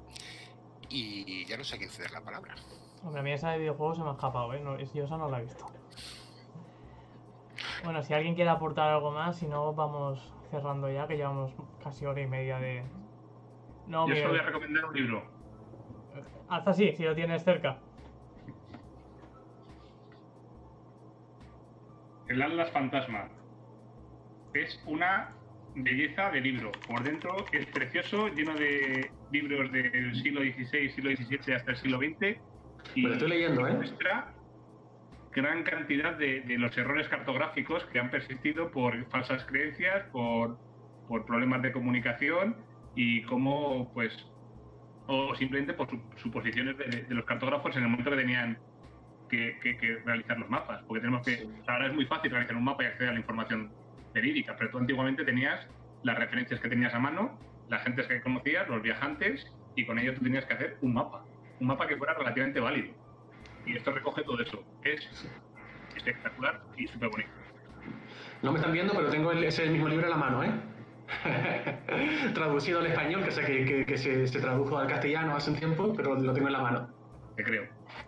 Y ya no sé a quién ceder la palabra. Hombre, a mí esa de videojuegos se me ha escapado, ¿eh? No, yo esa no la he visto. Bueno, si alguien quiere aportar algo más, si no, vamos cerrando ya, que llevamos casi hora y media de... No, yo solo voy a recomendar un libro. Haz así, si lo tienes cerca. El Atlas Fantasma. Es una belleza de libro. Por dentro es precioso, lleno de libros del siglo XVI, siglo XVII hasta el siglo XX. Y lo estoy leyendo, ¿eh? Muestra gran cantidad de los errores cartográficos que han persistido por falsas creencias, por problemas de comunicación y cómo, pues, o simplemente por suposiciones de los cartógrafos en el momento que tenían que realizar los mapas. Porque tenemos que, ahora es muy fácil realizar un mapa y acceder a la información verídica, pero tú antiguamente tenías las referencias que tenías a mano, las gentes que conocías, los viajantes, y con ello tú tenías que hacer un mapa que fuera relativamente válido. Y esto recoge todo eso. Es espectacular y súper bonito. No me están viendo, pero tengo ese mismo libro en la mano, ¿eh? Traducido al español, que sé que se tradujo al castellano hace un tiempo, pero lo tengo en la mano. Te creo.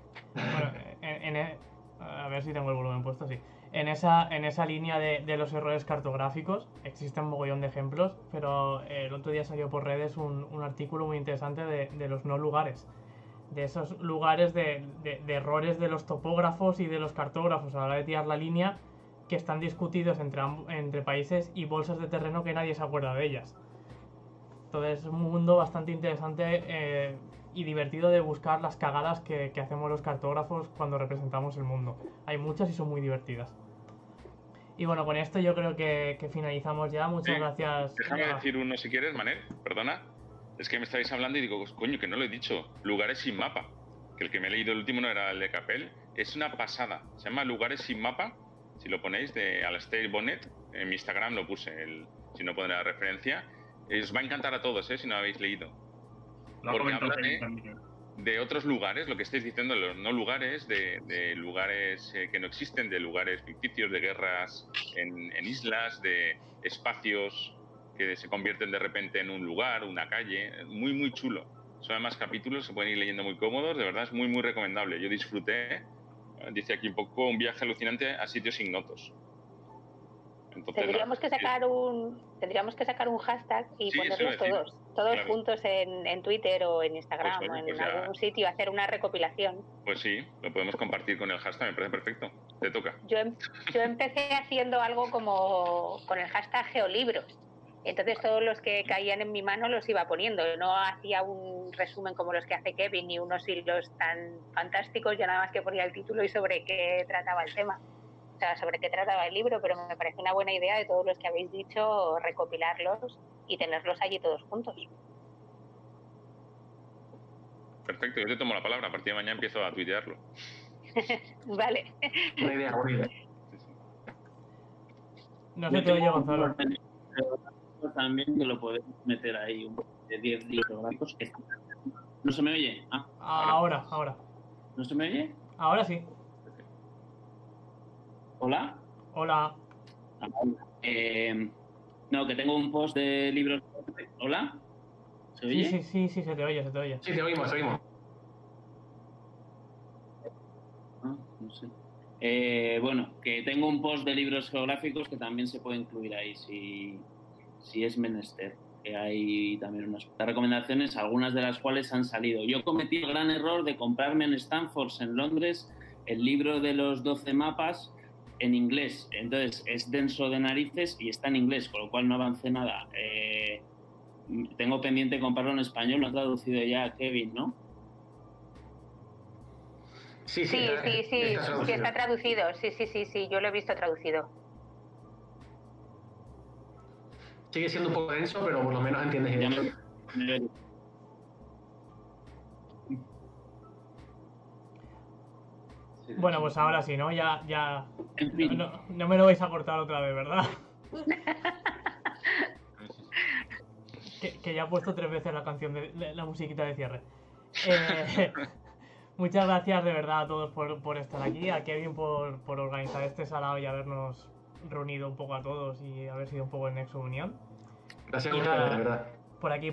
Bueno, a ver si tengo el volumen puesto, sí. En esa línea de los errores cartográficos existen un mogollón de ejemplos, pero el otro día salió por redes un artículo muy interesante de los no lugares. De esos lugares de errores de los topógrafos y de los cartógrafos a la hora de tirar la línea, que están discutidos entre países y bolsas de terreno que nadie se acuerda de ellas. Entonces es un mundo bastante interesante y divertido de buscar las cagadas que hacemos los cartógrafos cuando representamos el mundo. Hay muchas y son muy divertidas. Y bueno, con esto yo creo que finalizamos ya. Muchas gracias. Déjame decir uno si quieres, Manel, perdona. Es que me estáis hablando y digo, coño, que no lo he dicho. Lugares sin mapa. Que el que me he leído el último no era el de Capel. Es una pasada. Se llama Lugares sin mapa. Si lo ponéis, de Alastair Bonnet. En mi Instagram lo puse, si no pondré la referencia. Os va a encantar a todos, si no lo habéis leído. Porque habla de otros lugares, lo que estáis diciendo, de los no lugares, de lugares que no existen, de lugares ficticios, de guerras en islas, de espacios que se convierten de repente en un lugar, una calle. Muy, muy chulo. Son además capítulos, se pueden ir leyendo muy cómodos, de verdad es muy, muy recomendable. Yo disfruté, dice aquí un poco, un viaje alucinante a sitios ignotos. Entonces, tendríamos que sacar un hashtag y ponerlos todos claro, juntos en Twitter o en Instagram, pues, o en algún sitio, hacer una recopilación. Pues sí, lo podemos compartir con el hashtag, me parece perfecto. Te toca. Yo empecé haciendo algo como con el hashtag Geolibros. Entonces todos los que caían en mi mano los iba poniendo. No hacía un resumen como los que hace Kevin, ni unos hilos tan fantásticos. Yo nada más que ponía el título y sobre qué trataba el tema. O sea, sobre qué trataba el libro, pero me parece una buena idea de todos los que habéis dicho recopilarlos y tenerlos allí todos juntos. Perfecto, yo te tomo la palabra. A partir de mañana empiezo a tuitearlo. Vale. Buena idea, buena idea. No sé, te oye, Gonzalo. También que lo podemos meter ahí de 10 libros gráficos. ¿No se me oye? Ahora. ¿No se me oye? Ahora sí. ¿Hola? Hola. No, que tengo un post de libros. ¿Hola? ¿Se oye? Sí, se te oye. Sí, te oímos. No sé. Bueno, que tengo un post de libros geográficos que también se puede incluir ahí si es menester. Que hay también unas recomendaciones, algunas de las cuales han salido. Yo cometí el gran error de comprarme en Stanford, en Londres, el libro de los 12 mapas en inglés. Entonces es denso de narices y está en inglés, con lo cual no avancé nada. Tengo pendiente comprarlo en español, lo ha traducido ya Kevin, ¿no? Sí, está traducido. Sí, yo lo he visto traducido. Sigue siendo un poco denso, pero por lo menos entiendes eso. Bueno, pues ahora sí, ¿no? Ya En fin. no me lo vais a cortar otra vez, ¿verdad? que ya he puesto 3 veces la canción de la musiquita de cierre. Muchas gracias de verdad a todos por estar aquí, a Kevin por organizar este salado y habernos reunido un poco a todos y haber sido un poco el nexo de unión. Gracias Y a ustedes, nada, de verdad. por aquí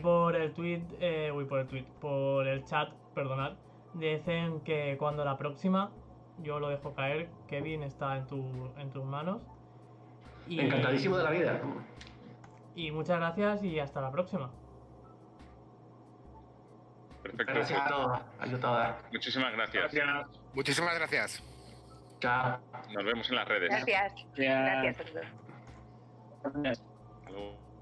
por el chat, perdonad, dicen que cuando la próxima, yo lo dejo caer, Kevin, está en tus manos. Y, Encantadísimo de la vida. y muchas gracias y hasta la próxima. Perfecto. Gracias a todos. A todas. Muchísimas gracias. Muchísimas gracias. Chao. Nos vemos en las redes. Gracias. Ya- Gracias a todos. Gracias. Hasta luego.